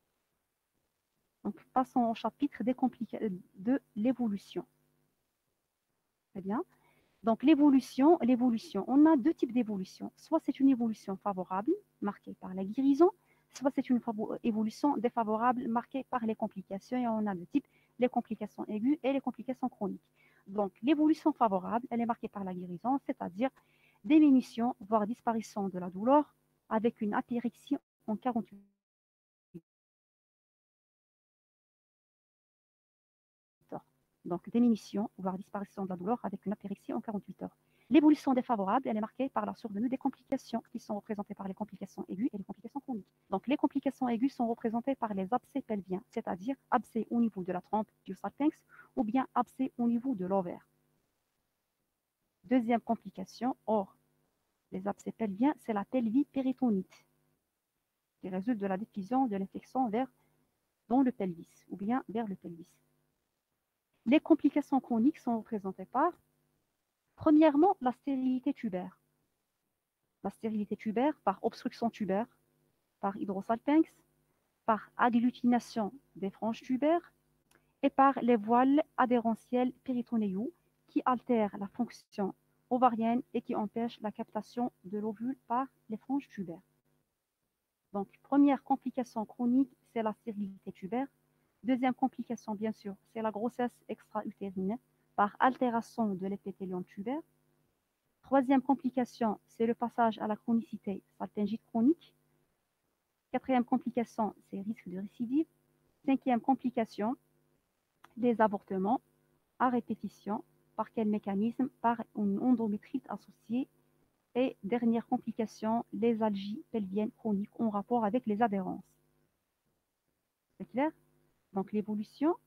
Donc, passons au chapitre des de l'évolution. Très bien. Donc, l'évolution, l'évolution, on a deux types d'évolution. Soit c'est une évolution favorable, marquée par la guérison, soit c'est une évolution défavorable, marquée par les complications. Et on a deux types, les complications aiguës et les complications chroniques. Donc, l'évolution favorable, elle est marquée par la guérison, c'est-à-dire diminution, voire disparition de la douleur, avec une apyrexie en quarante-huit heures. Donc, diminution, voire disparition de la douleur avec une apyrexie en quarante-huit heures. L'évolution défavorable, elle est marquée par la survenue des complications qui sont représentées par les complications aiguës et les complications chroniques. Donc, les complications aiguës sont représentées par les abcès pelviens, c'est-à-dire abcès au niveau de la trompe du salpinx ou bien abcès au niveau de l'ovaire. Deuxième complication, or, les abcès pelviens, c'est la pelvie péritonite qui résulte de la diffusion de l'infection vers dans le pelvis ou bien vers le pelvis. Les complications chroniques sont représentées par, premièrement, la stérilité tubaire. La stérilité tubaire par obstruction tubaire, par hydrosalpinx, par agglutination des franges tubaires et par les voiles adhérentiels péritonéaux qui altèrent la fonction ovarienne et qui empêchent la captation de l'ovule par les franges tubaires. Donc, première complication chronique, c'est la stérilité tubaire. Deuxième complication, bien sûr, c'est la grossesse extra-utérine par altération de l'épithélium tubaire. Troisième complication, c'est le passage à la chronicité salpingite chronique. Quatrième complication, c'est risque de récidive. Cinquième complication, les avortements à répétition. Par quel mécanisme? Par une endométrite associée. Et dernière complication, les algies pelviennes chroniques en rapport avec les adhérences. C'est clair? Donc l'évolution,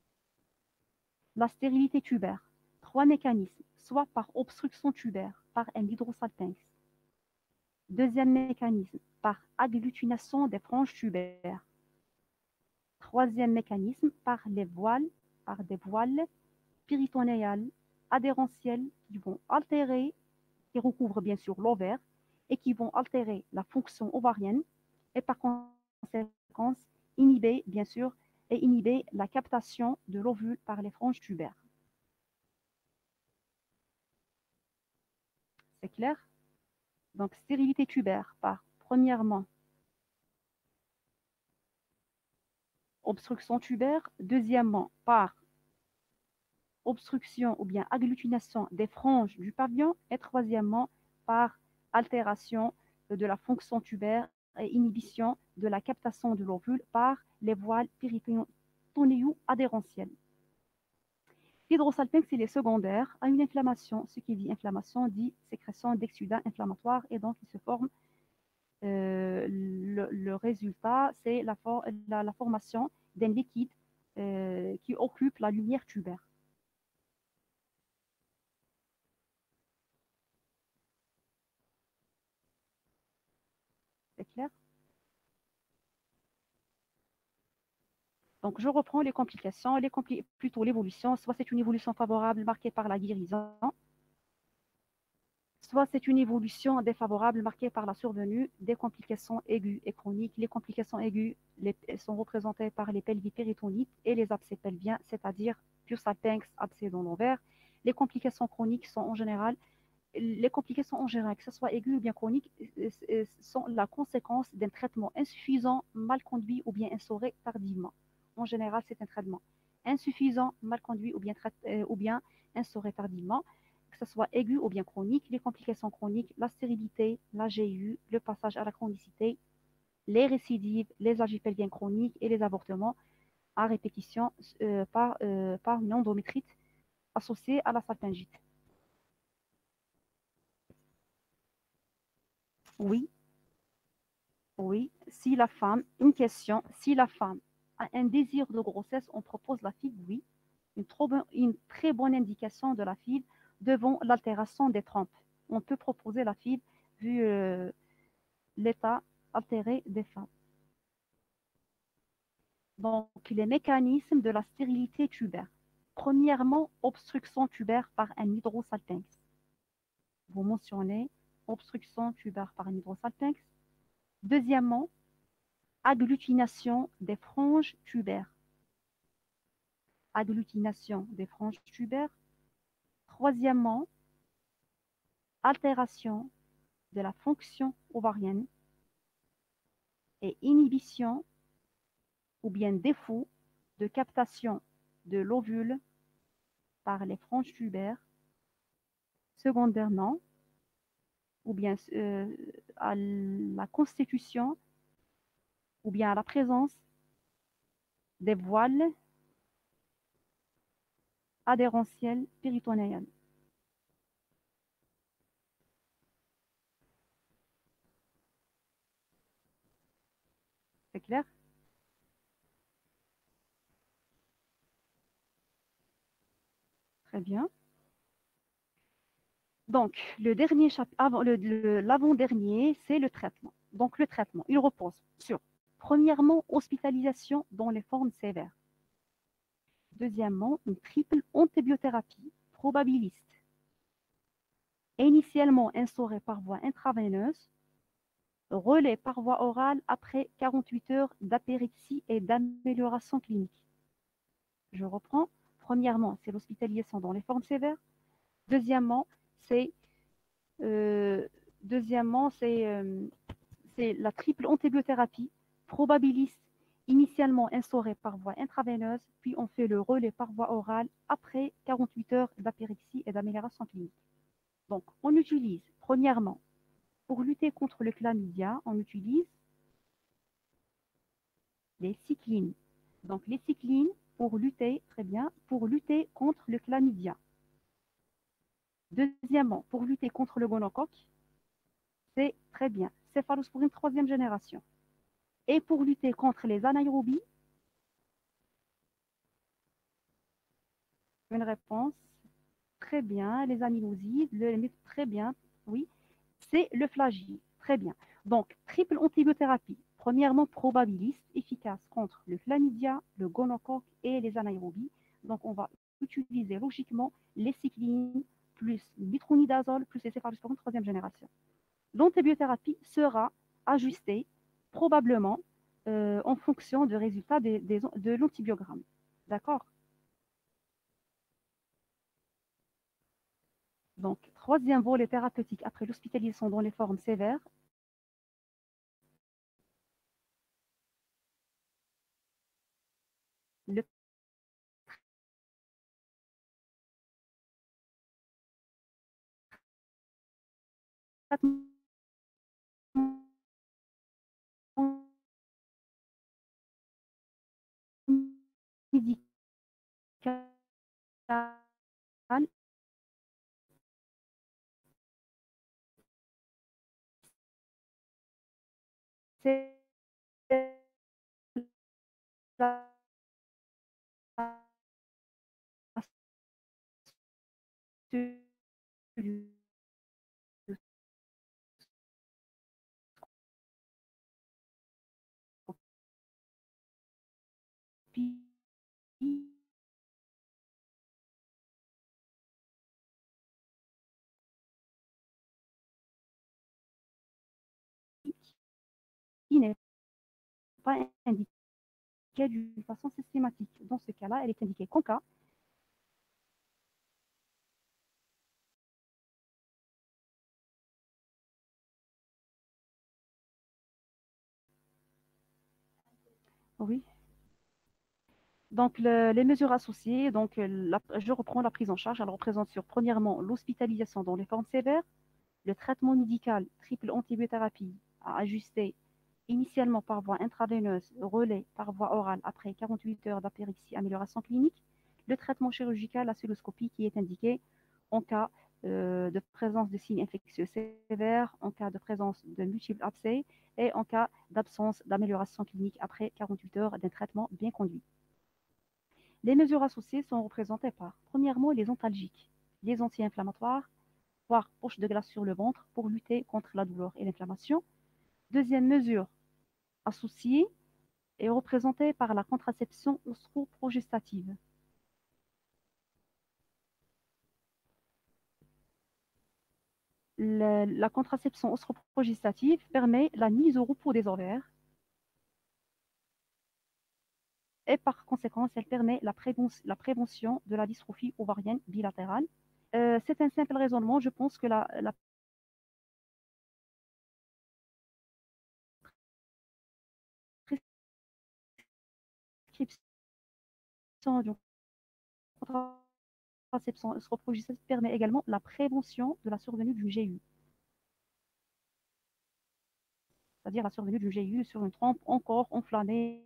la stérilité tubaire, trois mécanismes, soit par obstruction tubaire, par un hydrosalpinx. Deuxième mécanisme, par agglutination des franges tubaires. Troisième mécanisme, par les voiles, par des voiles péritonéales, adhérentielles qui vont altérer, qui recouvrent bien sûr l'ovaire et qui vont altérer la fonction ovarienne et par conséquent inhiber bien sûr et inhiber la captation de l'ovule par les franges tubaires. C'est clair? Donc, stérilité tubaire par, premièrement, obstruction tubaire, deuxièmement, par obstruction ou bien agglutination des franges du pavillon, et troisièmement, par altération de la fonction tubaire et inhibition de la captation de l'ovule par les voiles péritonéo adhérentiel. L'hydrosalpinx, il est secondaire à une inflammation. Ce qui dit inflammation dit sécrétion d'exsudats inflammatoires et donc il se forme. Euh, le, le, résultat, c'est la, for la, la, formation d'un liquide euh, qui occupe la lumière tubaire. C'est clair? Donc, je reprends les complications, les compli plutôt l'évolution. Soit c'est une évolution favorable marquée par la guérison, soit c'est une évolution défavorable marquée par la survenue des complications aiguës et chroniques. Les complications aiguës les, sont représentées par les pelvis péritoniques et les abcès pelviens, c'est-à-dire pur salpinx, abcès dans l'ovaire. Les complications chroniques sont en général, les complications en général, que ce soit aiguës ou bien chroniques, sont la conséquence d'un traitement insuffisant, mal conduit ou bien instauré tardivement. En général, c'est un traitement insuffisant, mal conduit ou bien, euh, ou bien instauré tardivement, que ce soit aigu ou bien chronique. Les complications chroniques, la stérilité, la G I U, le passage à la chronicité, les récidives, les agies pelviennes chroniques et les avortements à répétition euh, par, euh, par une endométrite associée à la salpingite. Oui, oui, si la femme, une question, si la femme a un désir de grossesse, on propose la F I V, oui. Une, trop bon, une très bonne indication de la F I V devant l'altération des trompes. On peut proposer la F I V vu euh, l'état altéré des femmes. Donc, les mécanismes de la stérilité tubaire. Premièrement, obstruction tubaire par un hydrosalpinx. Vous mentionnez obstruction tubaire par un hydrosalpinx. Deuxièmement, agglutination des franges tubaires. Agglutination des franges tubaires. Troisièmement, altération de la fonction ovarienne et inhibition ou bien défaut de captation de l'ovule par les franges tubaires. Secondairement, ou bien euh, à la constitution ou bien à la présence des voiles adhérentiels péritonéales. C'est clair? Très bien. Donc, le dernier chapitre, l'avant-dernier, c'est le traitement. Donc, le traitement, il repose sur, premièrement, hospitalisation dans les formes sévères. Deuxièmement, une triple antibiothérapie probabiliste. Initialement instaurée par voie intraveineuse, relais par voie orale après quarante-huit heures d'apérixie et d'amélioration clinique. Je reprends. Premièrement, c'est l'hospitalisation dans les formes sévères. Deuxièmement, c'est euh, deuxièmement, c'est euh, la triple antibiothérapie probabiliste initialement instaurée par voie intraveineuse, puis on fait le relais par voie orale après quarante-huit heures d'apérixie et d'amélioration clinique. Donc, on utilise, premièrement, pour lutter contre le chlamydia, on utilise les cyclines. Donc, les cyclines, pour lutter, très bien, pour lutter contre le chlamydia. Deuxièmement, pour lutter contre le gonocoque, c'est très bien, céphalosporine troisième génération. Et pour lutter contre les anaérobies, une réponse, très bien, les amylosides, le, très bien, oui, c'est le flagyl, très bien. Donc, triple antibiothérapie, premièrement probabiliste, efficace contre le chlamydia, le gonocoque et les anaérobies. Donc, on va utiliser logiquement les cyclines plus bitronidazole plus les céphalosporines troisième génération. L'antibiothérapie sera ajustée probablement euh, en fonction du résultat des, des, de l'antibiogramme. D'accord? Donc, troisième volet thérapeutique après l'hospitalisation dans les formes sévères. Le traitement médicale c'est la qui n'est pas indiquée d'une façon systématique. Dans ce cas-là, elle est indiquée qu'en cas oui. Donc, le, les mesures associées, donc, la, je reprends la prise en charge. Elle représente sur, premièrement, l'hospitalisation dans les formes sévères, le traitement médical, triple antibiothérapie, à ajuster initialement par voie intraveineuse, relais par voie orale après quarante-huit heures d'apérixie, amélioration clinique, le traitement chirurgical, la cystoscopie qui est indiqué en cas euh, de présence de signes infectieux sévères, en cas de présence de multiples abcès et en cas d'absence d'amélioration clinique après quarante-huit heures d'un traitement bien conduit. Les mesures associées sont représentées par, premièrement, les antalgiques, les anti-inflammatoires, voire poche de glace sur le ventre pour lutter contre la douleur et l'inflammation. Deuxième mesure associée est représentée par la contraception ostro-progestative. La, la contraception ostro-progestative permet la mise au repos des ovaires et par conséquent, elle permet la, prévention, la prévention de la dystrophie ovarienne bilatérale. Euh, c'est un simple raisonnement. Je pense que la, la prescription d'une contraception ostro-progestative permet également la prévention de la survenue du G U, c'est-à-dire la survenue du G U sur une trompe encore enflammée.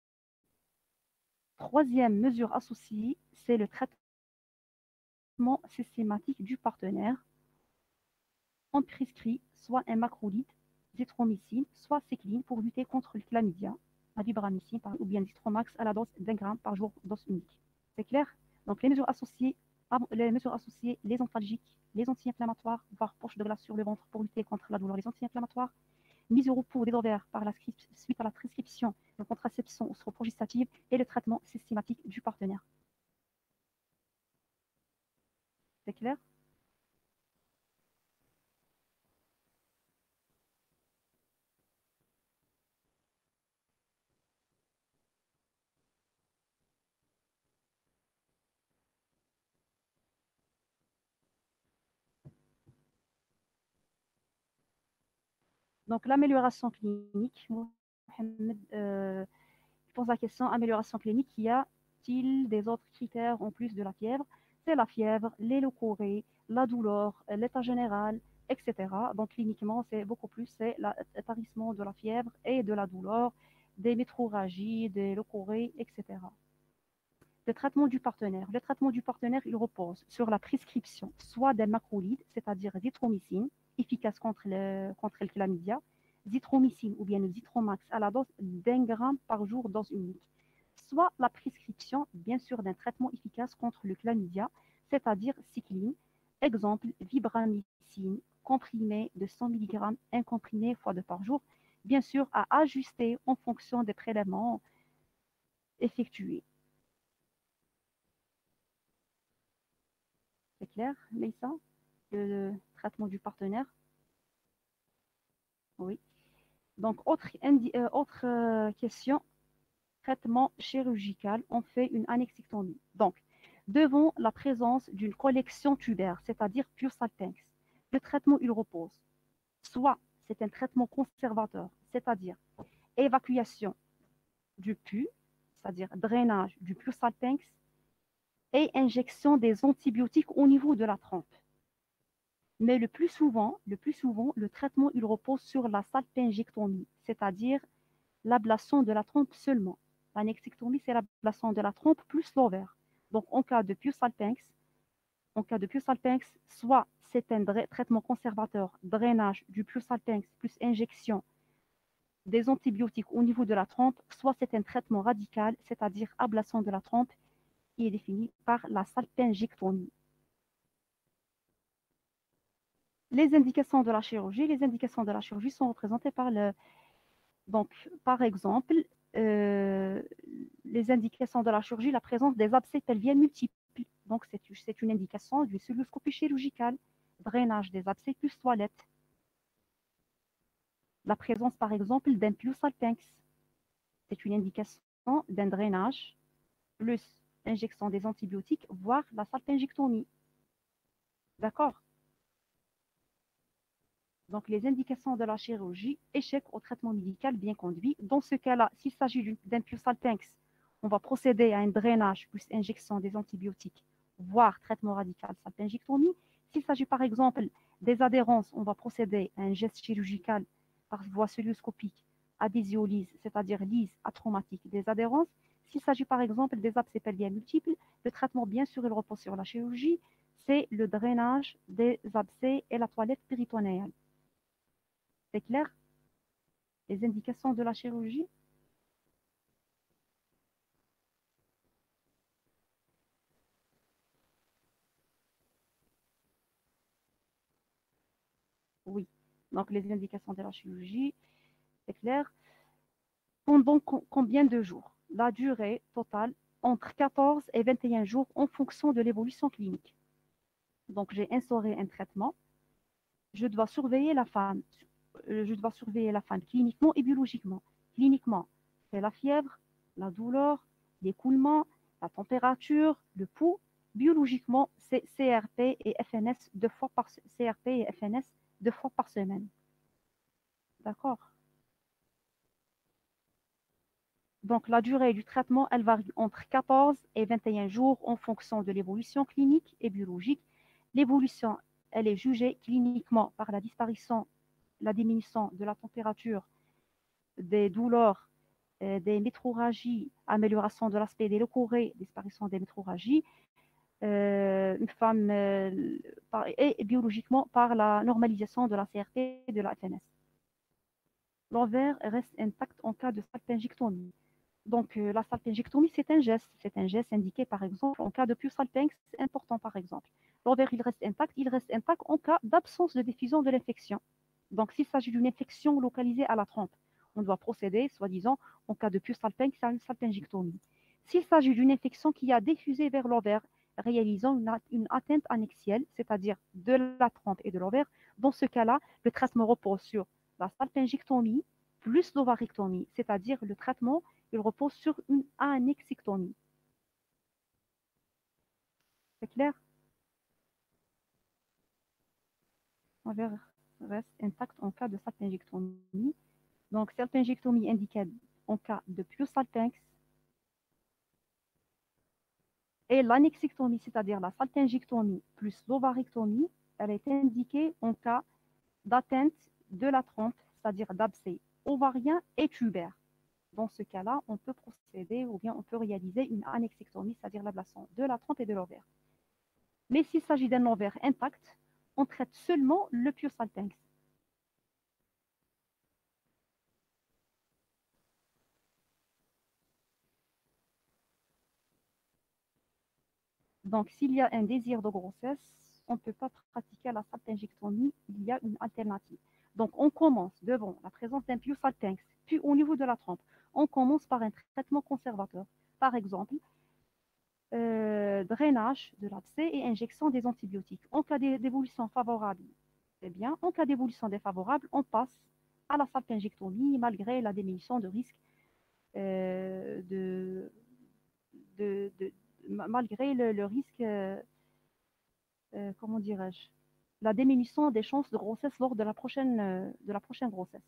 Troisième mesure associée, c'est le traitement systématique du partenaire. On prescrit soit un macrolide, zithromycine, soit cycline pour lutter contre le chlamydia, la vibramycine ou bien zithromax à la dose d'un gramme par jour, dose unique. C'est clair? Donc les mesures associées, les mesures associées, les antalgiques, les anti-inflammatoires, voire poche de glace sur le ventre pour lutter contre la douleur, les anti-inflammatoires, mise au repos des ovaires par la, suite à la prescription de contraception ostro-progestative et le traitement systématique du partenaire. C'est clair? Donc l'amélioration clinique, Mohamed euh, pose la question, amélioration clinique, y a-t-il des autres critères en plus de la fièvre? C'est la fièvre, les leucorrhées, la douleur, l'état général, et cetera. Donc cliniquement, c'est beaucoup plus, c'est l'apparissement de la fièvre et de la douleur, des métrorragies, des leucorrhées, et cetera. Le traitement du partenaire. Le traitement du partenaire, il repose sur la prescription soit d'un macrolide, c'est-à-dire zithromycine, efficace contre le, contre le chlamydia, zithromycine ou bien le zitromax à la dose d'un gramme par jour, dose unique, soit la prescription, bien sûr, d'un traitement efficace contre le chlamydia, c'est-à-dire cycline, exemple, vibramycine, comprimé de cent milligrammes, un comprimé fois deux par jour, bien sûr, à ajuster en fonction des prélèvements effectués. C'est clair, Leïssa? Le traitement du partenaire? Oui. Donc, autre, euh, autre euh, question, traitement chirurgical, on fait une annexectomie. Donc, devant la présence d'une collection tubaire, c'est-à-dire pure salpinx, le traitement, il repose. Soit c'est un traitement conservateur, c'est-à-dire évacuation du pus, c'est-à-dire drainage du pure salpinx, et injection des antibiotiques au niveau de la trompe. Mais le plus souvent, le plus souvent, le traitement, il repose sur la salpingectomie, c'est-à-dire l'ablation de la trompe seulement. L'annexectomie, c'est l'ablation de la trompe plus l'ovaire. Donc, en cas de Pew-Salpinx, en cas de Pew-Salpinx, soit c'est un traitement conservateur, drainage du Pew-Salpinx plus injection des antibiotiques au niveau de la trompe, soit c'est un traitement radical, c'est-à-dire ablation de la trompe, qui est défini par la salpingectomie. Les indications de la chirurgie, les indications de la chirurgie sont représentées par le, donc, par exemple, euh, les indications de la chirurgie, la présence des abcès pelviens multiples. Donc, c'est une indication d'une cystoscopie chirurgicale, drainage des abcès plus toilette. La présence, par exemple, d'un Pew-Salpinx. C'est une indication d'un drainage plus injection des antibiotiques, voire la salpingectomie. D'accord? Donc, les indications de la chirurgie, échec au traitement médical bien conduit. Dans ce cas-là, s'il s'agit d'un Pew-Salpinx, on va procéder à un drainage plus injection des antibiotiques, voire traitement radical salpingectomie. S'il s'agit par exemple des adhérences, on va procéder à un geste chirurgical par voie cœlioscopique, adhésiolyse, c'est-à-dire lyse atraumatique des adhérences. S'il s'agit par exemple des abcès pelviens multiples, le traitement, bien sûr, il repose sur la chirurgie, c'est le drainage des abcès et la toilette péritonéale. C'est clair? Les indications de la chirurgie? Oui. Donc, les indications de la chirurgie, c'est clair. Pendant combien de jours? La durée totale, entre quatorze et vingt et un jours en fonction de l'évolution clinique. Donc, j'ai instauré un traitement. Je dois surveiller la femme. Je dois surveiller la femme cliniquement et biologiquement. Cliniquement, c'est la fièvre, la douleur, l'écoulement, la température, le pouls. Biologiquement, c'est C R P et F N S deux fois par C R P et F N S deux fois par semaine. D'accord? Donc, la durée du traitement, elle varie entre quatorze et vingt et un jours en fonction de l'évolution clinique et biologique. L'évolution, elle est jugée cliniquement par la disparition, la diminution de la température, des douleurs, euh, des métrorragies, amélioration de l'aspect des leucorrhées, disparition des métrorragies, euh, une femme, euh, par, et biologiquement par la normalisation de la C R P et de la F N S. L'ovaire reste intact en cas de salpingectomie. Donc, euh, la salpingectomie, c'est un geste. C'est un geste indiqué, par exemple, en cas de Pew-Salpinx, c'est important, par exemple. L'ovaire, il reste intact. Il reste intact en cas d'absence de diffusion de l'infection. Donc, s'il s'agit d'une infection localisée à la trompe, on doit procéder, soi-disant, en cas de Pew-Salpinx, à une salpingectomie. S'il s'agit d'une infection qui a diffusé vers l'ovaire, réalisant une, une atteinte annexielle, c'est-à-dire de la trompe et de l'ovaire, dans ce cas-là, le traitement repose sur la salpingectomie plus l'ovarectomie, c'est-à-dire le traitement il repose sur une annexectomie. C'est clair? L'ovaire reste intact en cas de salpingectomie. Donc, salpingectomie indiquée en cas de Pew-Salpinx et l'annexectomie, c'est-à-dire la salpingectomie plus l'ovarectomie, elle est indiquée en cas d'atteinte de la trompe, c'est-à-dire d'abcès ovarien et tubaire. Dans ce cas-là, on peut procéder ou bien on peut réaliser une annexectomie, c'est-à-dire l'ablation de la trompe et de l'ovaire. Mais s'il s'agit d'un ovaire intact, on traite seulement le Pew-Salpinx. Donc, s'il y a un désir de grossesse, on ne peut pas pratiquer la salpingectomie, il y a une alternative. Donc, on commence devant la présence d'un Pew-Salpinx, puis au niveau de la trompe, on commence par un traitement conservateur. Par exemple, euh, drainage de l'abcès et injection des antibiotiques. En cas d'évolution favorable, c'est bien. En cas d'évolution défavorable, on passe à la salpingectomie malgré la diminution de risque euh, de, de, de, malgré le, le risque, euh, euh, comment dirais-je, la diminution des chances de grossesse lors de la prochaine, euh, de la prochaine grossesse.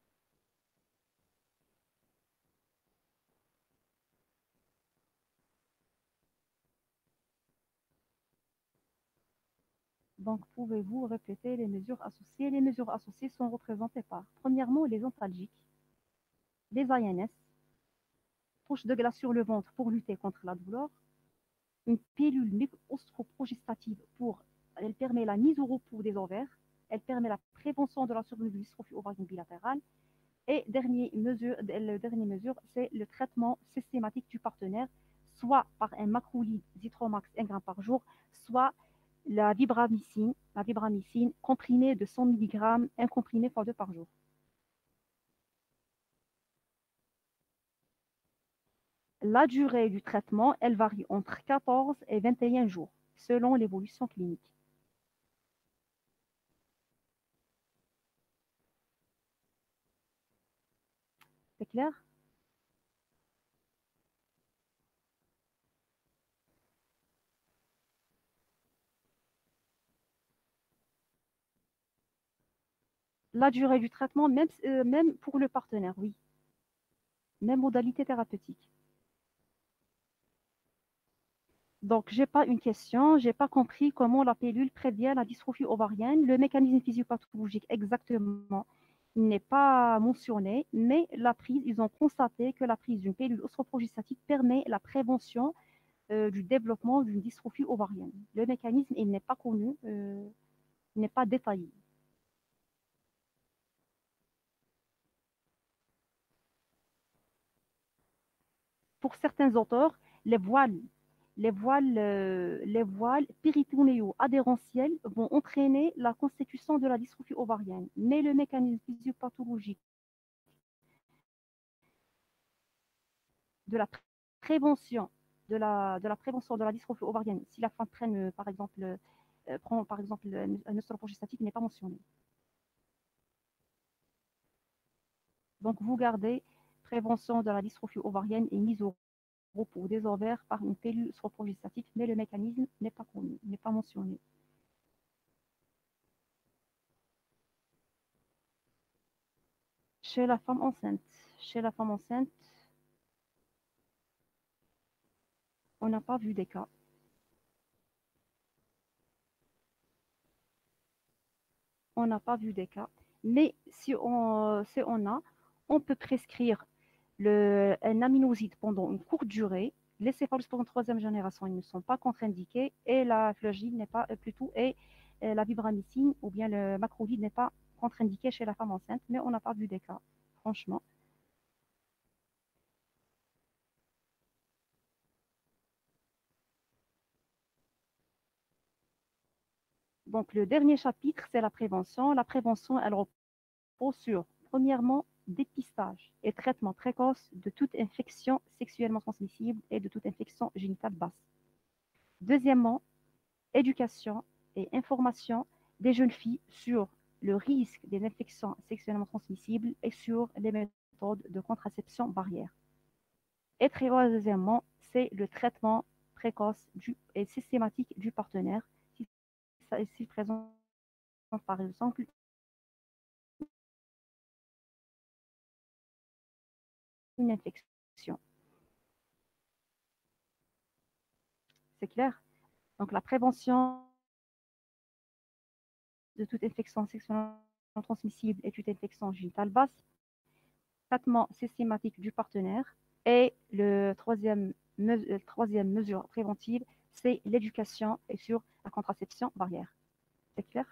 Donc, pouvez-vous répéter les mesures associées? Les mesures associées sont représentées par, premièrement, les antalgiques, les I N S, couche de glace sur le ventre pour lutter contre la douleur. Une pilule ostroprogestative pour, elle permet la mise au repos des ovaires. Elle permet la prévention de la survenue de dystrophie ovarienne bilatérale. Et dernière mesure, le dernier mesure, c'est le traitement systématique du partenaire, soit par un macrolide Zitromax un gramme par jour, soit la vibramycine, la vibramycine comprimée de cent milligrammes, un comprimé fois deux par jour. La durée du traitement, elle varie entre quatorze et vingt et un jours, selon l'évolution clinique. C'est clair? La durée du traitement, même, euh, même pour le partenaire, oui. Même modalité thérapeutique. Donc, je n'ai pas une question, je n'ai pas compris comment la pilule prévient la dystrophie ovarienne. Le mécanisme physiopathologique exactement n'est pas mentionné, mais la prise, ils ont constaté que la prise d'une pilule ostroprogestative permet la prévention euh, du développement d'une dystrophie ovarienne. Le mécanisme, il n'est pas connu, euh, il n'est pas détaillé. Pour certains auteurs, les voiles les voiles, euh, les voiles péritonéo-adhérentiels vont entraîner la constitution de la dystrophie ovarienne. Mais le mécanisme physiopathologique de la prévention de la, de la prévention de la dystrophie ovarienne, si la femme prenne, euh, par exemple, euh, prend par exemple un œstroprogestatif, n'est pas mentionné. Donc, vous gardez prévention de la dystrophie ovarienne et mise au repos des ovaires par une pilule œstroprogestative, mais le mécanisme n'est pas connu, n'est pas mentionné. Chez la femme enceinte, chez la femme enceinte, on n'a pas vu des cas. On n'a pas vu des cas. Mais si on, si on a, on peut prescrire le, un aminoside pendant une courte durée. Les céphalosporines troisième génération, ils ne sont pas contre-indiqués et la flagine n'est pas, euh, plutôt, et euh, la vibramycine ou bien le macrolide n'est pas contre-indiqué chez la femme enceinte, mais on n'a pas vu des cas, franchement. Donc, le dernier chapitre, c'est la prévention. La prévention, elle repose sur, premièrement, dépistage et traitement précoce de toute infection sexuellement transmissible et de toute infection génitale basse. Deuxièmement, éducation et information des jeunes filles sur le risque des infections sexuellement transmissibles et sur les méthodes de contraception barrière. Et troisièmement, c'est le traitement précoce du, et systématique du partenaire s'il présente par exemple une infection. C'est clair? Donc la prévention de toute infection sexuellement transmissible et toute infection génitale basse, traitement systématique du partenaire et le troisième, me troisième mesure préventive, c'est l'éducation et sur la contraception barrière. C'est clair?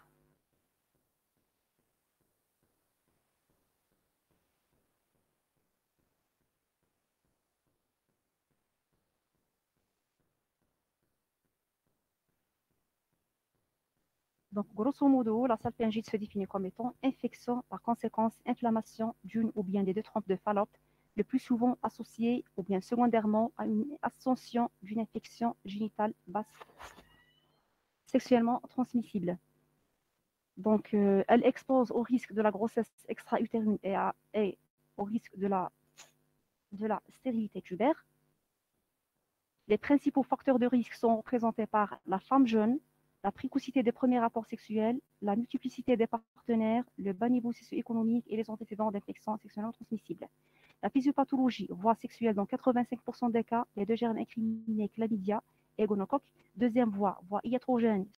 Donc, grosso modo, la salpingite se définit comme étant infection par conséquence, inflammation d'une ou bien des deux trompes de Fallope, le plus souvent associée ou bien secondairement à une ascension d'une infection génitale basse sexuellement transmissible. Donc, euh, elle expose au risque de la grossesse extra-utérine et, et, au risque de la, de la stérilité tubaire. Les principaux facteurs de risque sont représentés par la femme jeune, la précocité des premiers rapports sexuels, la multiplicité des partenaires, le bas niveau socio-économique et les antécédents d'infections sexuellement transmissibles. La physiopathologie, voie sexuelle dans quatre-vingt-cinq pour cent des cas, les deux germes incriminés, chlamydia et gonocoque. Deuxième voie, voie iatrogène